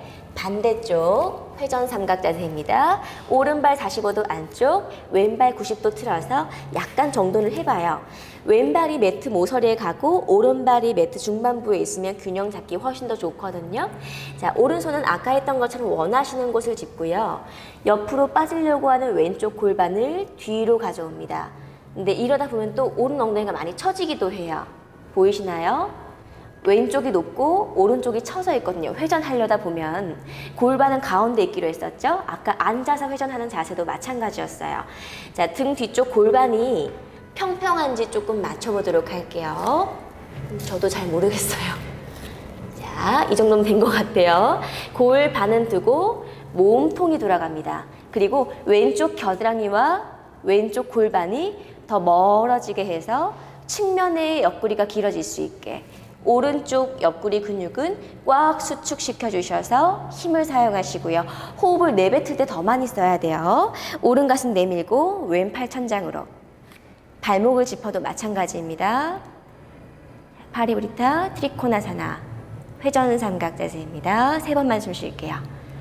반대쪽 회전 삼각 자세입니다. 오른발 사십오 도 안쪽, 왼발 구십 도 틀어서 약간 정돈을 해봐요. 왼발이 매트 모서리에 가고 오른발이 매트 중반부에 있으면 균형 잡기 훨씬 더 좋거든요. 자, 오른손은 아까 했던 것처럼 원하시는 곳을 짚고요. 옆으로 빠지려고 하는 왼쪽 골반을 뒤로 가져옵니다. 근데 이러다 보면 또 오른 엉덩이가 많이 처지기도 해요. 보이시나요? 왼쪽이 높고 오른쪽이 처져 있거든요. 회전하려다 보면 골반은 가운데 있기로 했었죠. 아까 앉아서 회전하는 자세도 마찬가지였어요. 자, 등 뒤쪽 골반이 평평한지 조금 맞춰보도록 할게요. 저도 잘 모르겠어요. 자, 이 정도면 된 것 같아요. 골 반은 두고 몸통이 돌아갑니다. 그리고 왼쪽 겨드랑이와 왼쪽 골반이 더 멀어지게 해서 측면의 옆구리가 길어질 수 있게 오른쪽 옆구리 근육은 꽉 수축시켜 주셔서 힘을 사용하시고요. 호흡을 내뱉을 때 더 많이 써야 돼요. 오른 가슴 내밀고 왼팔 천장으로. 발목을 짚어도 마찬가지입니다. 파리브리타 트리코나사나 회전 삼각 자세입니다. 세 번만 숨 쉴게요.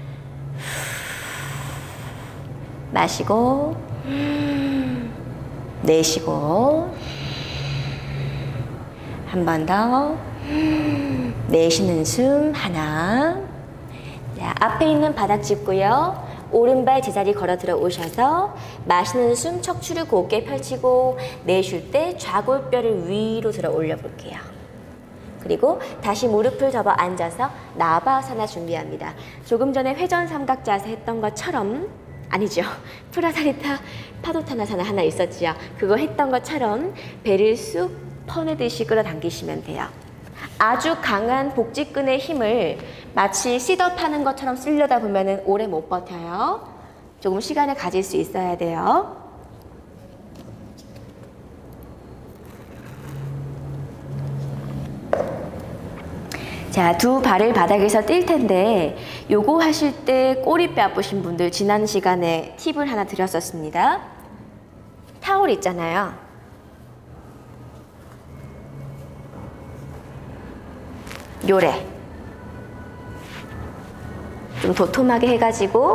마시고 내쉬고 한 번 더 내쉬는 숨 하나. 자, 앞에 있는 바닥 짚고요. 오른발 제자리 걸어 들어오셔서 마시는 숨 척추를 곧게 펼치고 내쉴 때 좌골뼈를 위로 들어 올려 볼게요. 그리고 다시 무릎을 접어 앉아서 나바아사나 준비합니다. 조금 전에 회전 삼각 자세 했던 것처럼, 아니죠, 프라사리타 파도타나사나 하나 있었지요. 그거 했던 것처럼 배를 쑥 퍼내듯이 끌어당기시면 돼요. 아주 강한 복직근의 힘을 마치 싯업 하는 것처럼 쓰려다 보면 오래 못 버텨요. 조금 시간을 가질 수 있어야 돼요. 자, 두 발을 바닥에서 뛸 텐데 요거 하실 때 꼬리뼈 아프신 분들 지난 시간에 팁을 하나 드렸었습니다. 타올 있잖아요. 요래 좀 도톰하게 해가지고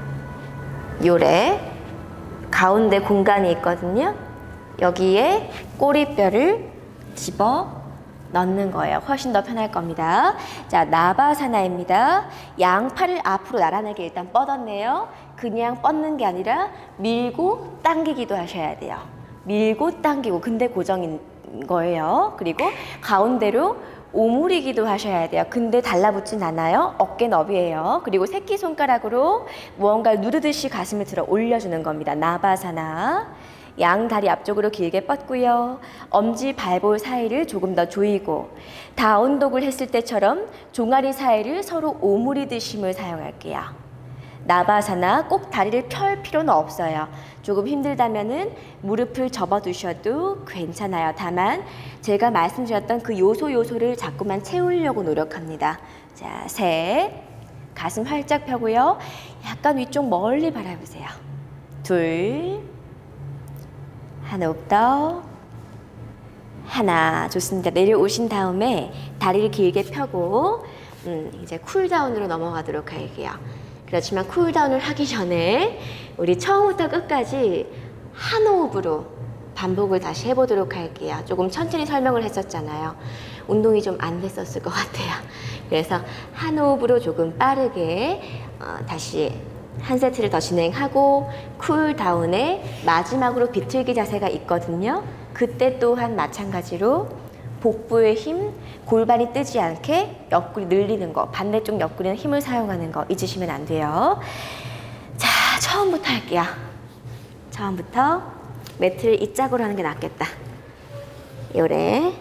요래 가운데 공간이 있거든요. 여기에 꼬리뼈를 집어 넣는 거예요. 훨씬 더 편할 겁니다. 자, 나바아사나입니다. 양팔을 앞으로 나란하게 일단 뻗었네요. 그냥 뻗는 게 아니라 밀고 당기기도 하셔야 돼요. 밀고 당기고, 근데 고정인 거예요. 그리고 가운데로 오므리기도 하셔야 돼요. 근데 달라붙진 않아요. 어깨 너비예요. 그리고 새끼손가락으로 무언가를 누르듯이 가슴을 들어 올려주는 겁니다. 나바아사나. 양 다리 앞쪽으로 길게 뻗고요. 엄지 발볼 사이를 조금 더 조이고, 다운독을 했을 때처럼 종아리 사이를 서로 오므리듯이 힘을 사용할게요. 나바아사나 꼭 다리를 펼 필요는 없어요. 조금 힘들다면은 무릎을 접어두셔도 괜찮아요. 다만 제가 말씀드렸던 그 요소 요소를 자꾸만 채우려고 노력합니다. 자, 셋, 가슴 활짝 펴고요. 약간 위쪽 멀리 바라보세요. 둘, 한 호흡 더, 하나. 좋습니다. 내려오신 다음에 다리를 길게 펴고 음, 이제 쿨다운으로 넘어가도록 할게요. 그렇지만 쿨다운을 하기 전에 우리 처음부터 끝까지 한 호흡으로 반복을 다시 해보도록 할게요. 조금 천천히 설명을 했었잖아요. 운동이 좀 안 됐었을 것 같아요. 그래서 한 호흡으로 조금 빠르게 어, 다시 한 세트를 더 진행하고 쿨다운에 마지막으로 비틀기 자세가 있거든요. 그때 또한 마찬가지로 복부의 힘, 골반이 뜨지 않게 옆구리 늘리는 거, 반대쪽 옆구리는 힘을 사용하는 거 잊으시면 안 돼요. 자, 처음부터 할게요. 처음부터 매트를 이 짝으로 하는 게 낫겠다. 요래.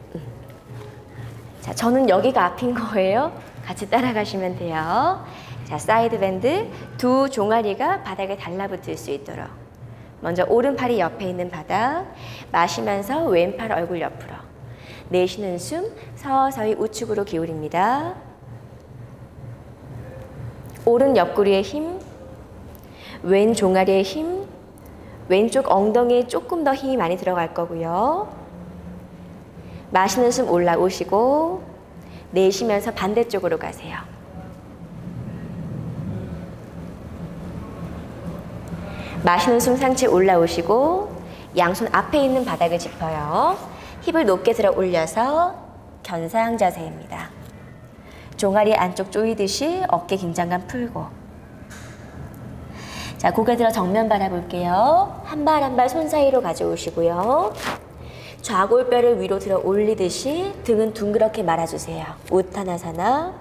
자, 저는 여기가 앞인 거예요. 같이 따라가시면 돼요. 자, 사이드 밴드 두 종아리가 바닥에 달라붙을 수 있도록 먼저 오른팔이 옆에 있는 바닥 마시면서 왼팔 얼굴 옆으로 내쉬는 숨 서서히 우측으로 기울입니다. 오른 옆구리의 힘, 왼 종아리의 힘, 왼쪽 엉덩이에 조금 더 힘이 많이 들어갈 거고요. 마시는 숨 올라오시고 내쉬면서 반대쪽으로 가세요. 마시는 숨 상체 올라오시고 양손 앞에 있는 바닥을 짚어요. 힙을 높게 들어 올려서 견상 자세입니다. 종아리 안쪽 조이듯이 어깨 긴장감 풀고 자, 고개 들어 정면 바라볼게요. 한 발 한 발 손 사이로 가져오시고요. 좌골뼈를 위로 들어 올리듯이 등은 둥그렇게 말아주세요. 우타나사나.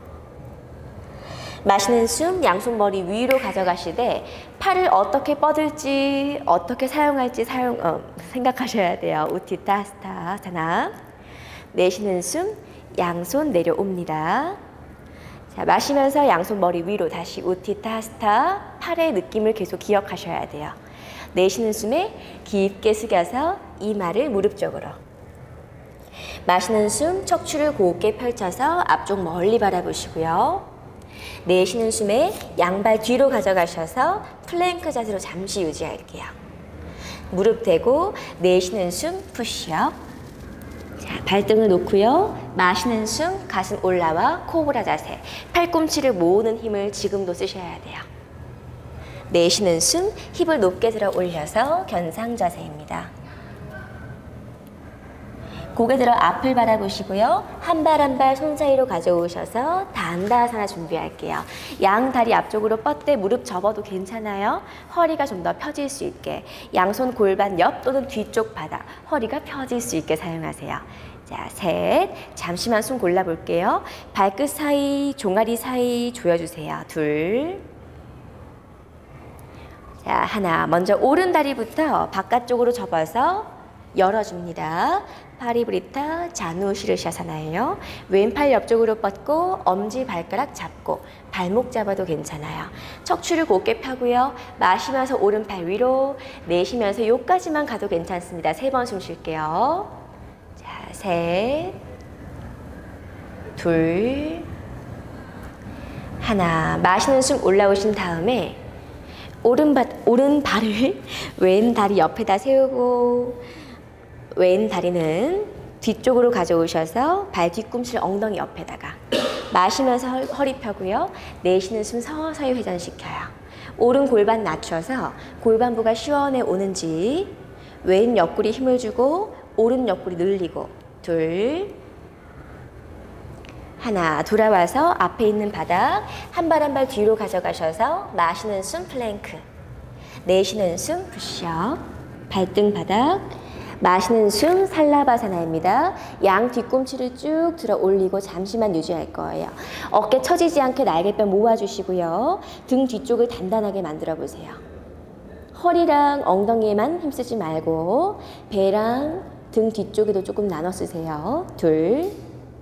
마시는 숨 양손 머리 위로 가져가시되 팔을 어떻게 뻗을지 어떻게 사용할지 사용, 어, 생각하셔야 돼요. 우티타스타사나. 내쉬는 숨 양손 내려옵니다. 자, 마시면서 양손 머리 위로 다시 우티타스타. 팔의 느낌을 계속 기억하셔야 돼요. 내쉬는 숨에 깊게 숙여서 이마를 무릎 쪽으로. 마시는 숨 척추를 곱게 펼쳐서 앞쪽 멀리 바라보시고요. 내쉬는 숨에 양발 뒤로 가져가셔서 플랭크 자세로 잠시 유지할게요. 무릎 대고 내쉬는 숨 푸시업. 자, 발등을 놓고요. 마시는 숨 가슴 올라와 코브라 자세. 팔꿈치를 모으는 힘을 지금도 쓰셔야 돼요. 내쉬는 숨 힙을 높게 들어 올려서 견상 자세입니다. 고개 들어 앞을 바라보시고요. 한 발 한 발 손 사이로 가져오셔서 단다하사나 준비할게요. 양 다리 앞쪽으로 뻗되 무릎 접어도 괜찮아요. 허리가 좀 더 펴질 수 있게 양손 골반 옆 또는 뒤쪽 바닥 허리가 펴질 수 있게 사용하세요. 자, 셋. 잠시만 숨 골라볼게요. 발끝 사이, 종아리 사이 조여주세요. 둘. 자, 하나. 먼저 오른 다리부터 바깥쪽으로 접어서 열어줍니다. 파리브리타 자누시르샤사나예요. 왼팔 옆쪽으로 뻗고 엄지 발가락 잡고 발목 잡아도 괜찮아요. 척추를 곧게 펴고요. 마시면서 오른팔 위로, 내쉬면서 요까지만 가도 괜찮습니다. 세 번 숨 쉴게요. 자, 셋, 둘, 하나. 마시는 숨 올라오신 다음에 오른발, 오른발을 왼 다리 옆에다 세우고 왼 다리는 뒤쪽으로 가져오셔서 발 뒤꿈치를 엉덩이 옆에다가 마시면서 허리 펴고요. 내쉬는 숨 서서히 회전시켜요. 오른 골반 낮춰서 골반부가 시원해 오는지 왼 옆구리 힘을 주고 오른 옆구리 늘리고 둘, 하나. 돌아와서 앞에 있는 바닥 한 발 한 발 뒤로 가져가셔서 마시는 숨 플랭크, 내쉬는 숨 푸시업, 발등 바닥. 마시는 숨 살라바사나입니다. 양 뒤꿈치를 쭉 들어 올리고 잠시만 유지할 거예요. 어깨 처지지 않게 날개뼈 모아주시고요. 등 뒤쪽을 단단하게 만들어 보세요. 허리랑 엉덩이에만 힘쓰지 말고 배랑 등 뒤쪽에도 조금 나눠 쓰세요. 둘,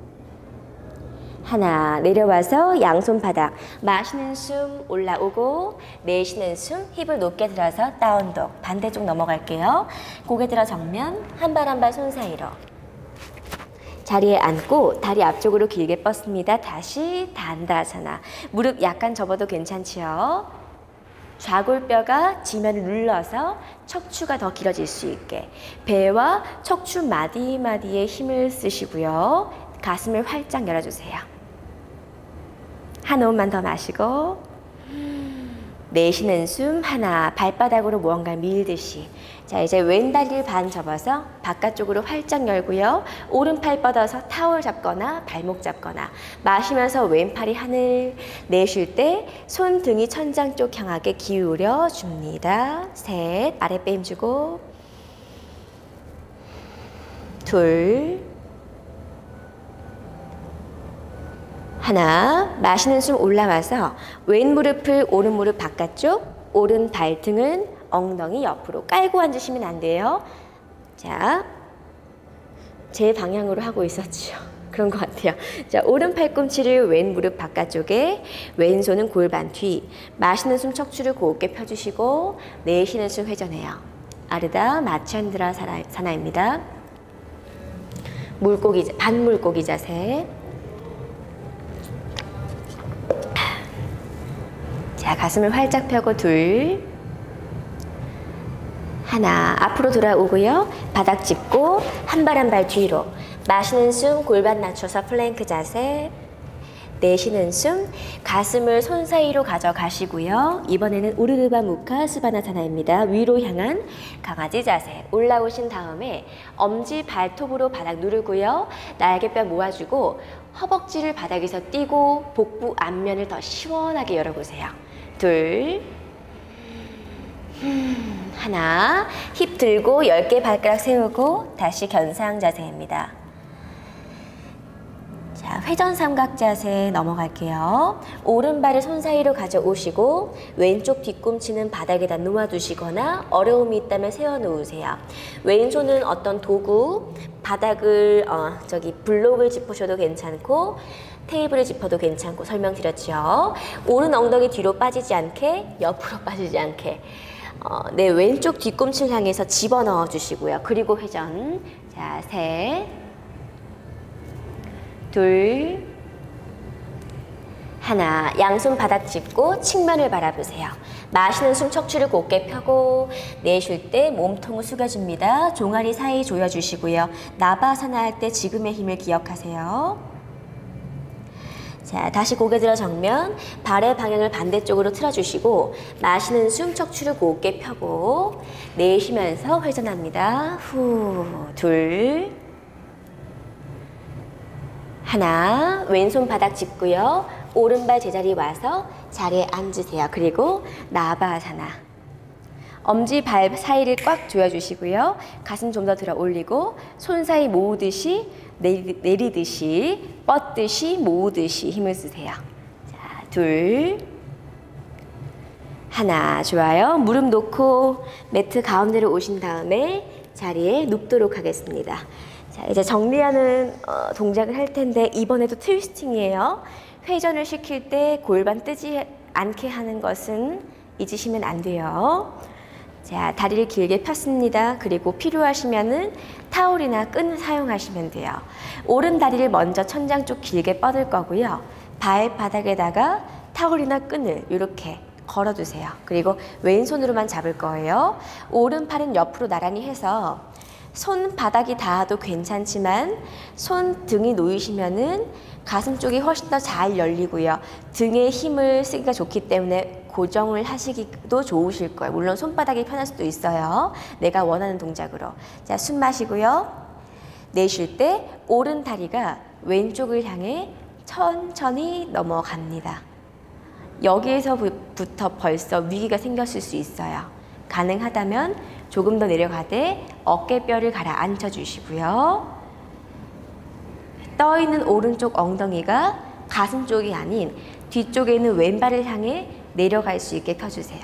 하나. 내려와서 양손 바닥. 마시는 숨 올라오고 내쉬는 숨 힙을 높게 들어서 다운독. 반대쪽 넘어갈게요. 고개 들어 정면 한 발 한 발 손 사이로. 자리에 앉고 다리 앞쪽으로 길게 뻗습니다. 다시 단다하사나. 무릎 약간 접어도 괜찮지요. 좌골뼈가 지면을 눌러서 척추가 더 길어질 수 있게 배와 척추 마디마디에 힘을 쓰시고요. 가슴을 활짝 열어주세요. 한 호흡만 더 마시고 내쉬는 숨 하나, 발바닥으로 무언가를 밀듯이. 자, 이제 왼다리를 반 접어서 바깥쪽으로 활짝 열고요. 오른팔 뻗어서 타올 잡거나 발목 잡거나. 마시면서 왼팔이 하늘, 내쉴 때 손등이 천장 쪽 향하게 기울여 줍니다. 셋, 아랫배 힘주고. 둘, 하나, 마시는 숨 올라와서 왼 무릎을 오른 무릎 바깥쪽, 오른 발등은 엉덩이 옆으로 깔고 앉으시면 안 돼요. 자, 제 방향으로 하고 있었죠. 그런 것 같아요. 자, 오른 팔꿈치를 왼 무릎 바깥쪽에, 왼손은 골반 뒤. 마시는 숨 척추를 곧게 펴주시고 내쉬는 숨 회전해요. 아르다 마찬드라 사나입니다. 물고기, 반물고기 자세. 자, 가슴을 활짝 펴고 둘, 하나, 앞으로 돌아오고요. 바닥 짚고 한 발 한 발 뒤로. 마시는 숨 골반 낮춰서 플랭크 자세. 내쉬는 숨 가슴을 손 사이로 가져가시고요. 이번에는 우르르바 무카 스바나사나입니다. 위로 향한 강아지 자세. 올라오신 다음에 엄지 발톱으로 바닥 누르고요. 날개뼈 모아주고 허벅지를 바닥에서 띄고 복부 앞면을 더 시원하게 열어보세요. 둘, 하나, 힙 들고 열 개 발가락 세우고 다시 견상 자세입니다. 자, 회전 삼각 자세 넘어갈게요. 오른발을 손 사이로 가져오시고 왼쪽 뒤꿈치는 바닥에다 놓아두시거나 어려움이 있다면 세워놓으세요. 왼손은 어떤 도구, 바닥을 어, 저기 블록을 짚으셔도 괜찮고 테이블을 짚어도 괜찮고 설명드렸죠. 오른 엉덩이 뒤로 빠지지 않게, 옆으로 빠지지 않게 어, 내 왼쪽 뒤꿈치를 향해서 집어넣어 주시고요. 그리고 회전. 자, 셋, 둘, 하나. 양손 바닥 짚고 측면을 바라보세요. 마시는 숨 척추를 곧게 펴고 내쉴 때 몸통을 숙여줍니다. 종아리 사이 조여주시고요. 나바사나 할 때 지금의 힘을 기억하세요. 자, 다시 고개 들어 정면, 발의 방향을 반대쪽으로 틀어주시고 마시는 숨 척추를 곧게 펴고 내쉬면서 회전합니다. 후, 둘, 하나. 왼손 바닥 짚고요. 오른발 제자리 와서 자리에 앉으세요. 그리고 나바아사나. 엄지 발 사이를 꽉 조여주시고요. 가슴 좀 더 들어 올리고 손 사이 모으듯이 내리, 내리듯이 뻗듯이 모으듯이 힘을 쓰세요. 자, 둘, 하나. 좋아요. 무릎 놓고 매트 가운데로 오신 다음에 자리에 눕도록 하겠습니다. 자, 이제 정리하는 어, 동작을 할 텐데 이번에도 트위스팅이에요. 회전을 시킬 때 골반 뜨지 않게 하는 것은 잊으시면 안 돼요. 자, 다리를 길게 폈습니다. 그리고 필요하시면은 타올이나 끈 사용하시면 돼요. 오른 다리를 먼저 천장 쪽 길게 뻗을 거고요. 발바닥에다가 타올이나 끈을 이렇게 걸어두세요. 그리고 왼손으로만 잡을 거예요. 오른팔은 옆으로 나란히 해서 손바닥이 닿아도 괜찮지만 손등이 놓이시면은 가슴 쪽이 훨씬 더 잘 열리고요. 등에 힘을 쓰기가 좋기 때문에 고정을 하시기도 좋으실 거예요. 물론 손바닥이 편할 수도 있어요. 내가 원하는 동작으로. 자, 숨 마시고요. 내쉴 때 오른 다리가 왼쪽을 향해 천천히 넘어갑니다. 여기에서부터 벌써 위기가 생겼을 수 있어요. 가능하다면 조금 더 내려가되 어깨뼈를 가라앉혀 주시고요. 떠있는 오른쪽 엉덩이가 가슴 쪽이 아닌 뒤쪽에 있는 왼발을 향해 내려갈 수 있게 펴주세요.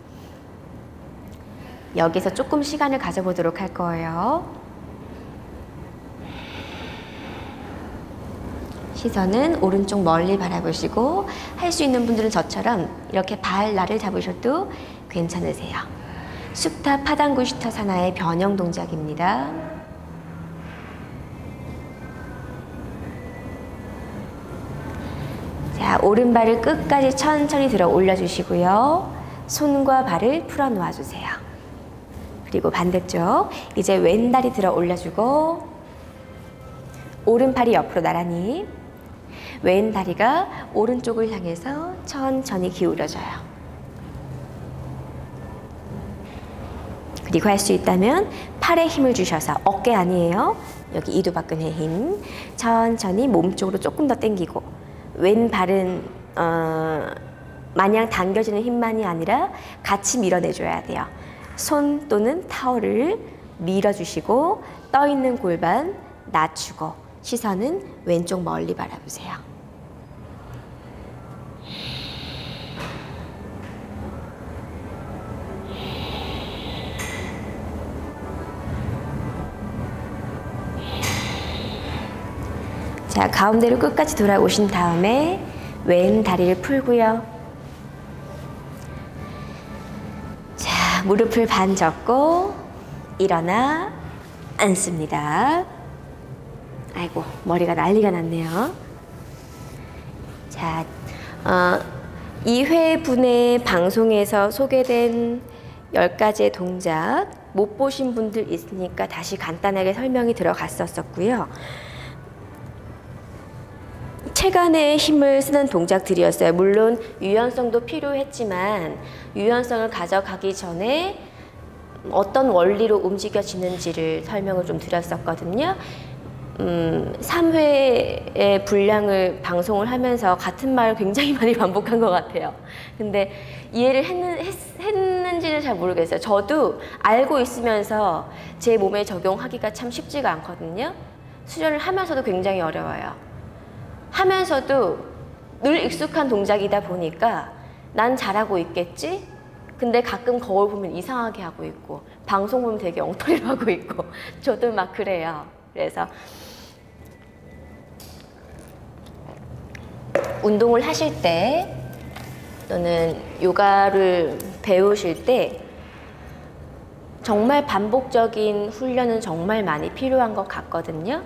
여기서 조금 시간을 가져보도록 할 거예요. 시선은 오른쪽 멀리 바라보시고 할 수 있는 분들은 저처럼 이렇게 발 날을 잡으셔도 괜찮으세요. 수타 파당구시타사나의 변형 동작입니다. 자, 오른발을 끝까지 천천히 들어 올려주시고요. 손과 발을 풀어 놓아주세요. 그리고 반대쪽, 이제 왼다리 들어 올려주고 오른팔이 옆으로 나란히, 왼다리가 오른쪽을 향해서 천천히 기울여져요. 그리고 할 수 있다면 팔에 힘을 주셔서, 어깨 아니에요. 여기 이두박근의 힘. 천천히 몸쪽으로 조금 더 당기고, 왼발은 어, 마냥 당겨지는 힘만이 아니라 같이 밀어내줘야 돼요. 손 또는 타월을 밀어주시고 떠있는 골반 낮추고 시선은 왼쪽 멀리 바라보세요. 자, 가운데로 끝까지 돌아오신 다음에 왼 다리를 풀고요. 자, 무릎을 반 접고 일어나 앉습니다. 아이고, 머리가 난리가 났네요. 자, 어, 이 회분의 방송에서 소개된 열 가지의 동작 못 보신 분들 있으니까 다시 간단하게 설명이 들어갔었고요. 체간의 힘을 쓰는 동작들이었어요. 물론 유연성도 필요했지만 유연성을 가져가기 전에 어떤 원리로 움직여지는지를 설명을 좀 드렸었거든요. 음, 삼 회의 분량을 방송을 하면서 같은 말을 굉장히 많이 반복한 것 같아요. 근데 이해를 했는, 했, 했는지는 잘 모르겠어요. 저도 알고 있으면서 제 몸에 적용하기가 참 쉽지가 않거든요. 수련을 하면서도 굉장히 어려워요. 하면서도 늘 익숙한 동작이다 보니까 난 잘하고 있겠지? 근데 가끔 거울 보면 이상하게 하고 있고 방송 보면 되게 엉터리로 하고 있고 저도 막 그래요. 그래서 운동을 하실 때 또는 요가를 배우실 때 정말 반복적인 훈련은 정말 많이 필요한 것 같거든요.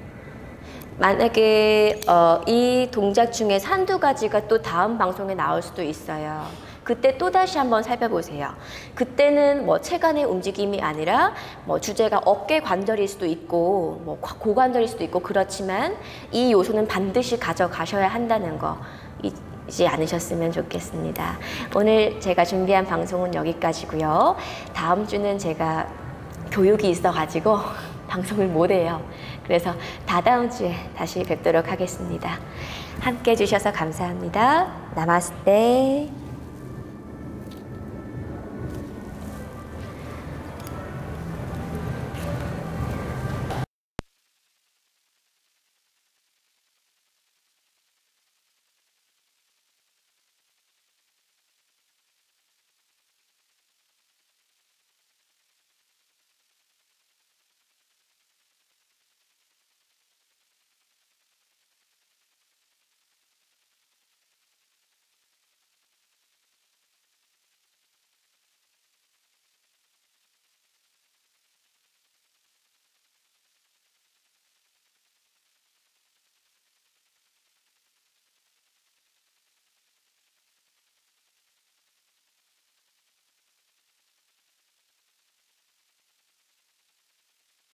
만약에 어, 이 동작 중에 한두 가지가 또 다음 방송에 나올 수도 있어요. 그때 또다시 한번 살펴보세요. 그때는 뭐 체간의 움직임이 아니라 뭐 주제가 어깨 관절일 수도 있고 뭐 고관절일 수도 있고 그렇지만 이 요소는 반드시 가져가셔야 한다는 거 잊지 않으셨으면 좋겠습니다. 오늘 제가 준비한 방송은 여기까지고요. 다음 주는 제가 교육이 있어가지고 방송을 못해요. 그래서 다다음 주에 다시 뵙도록 하겠습니다. 함께 해주셔서 감사합니다. 나마스테.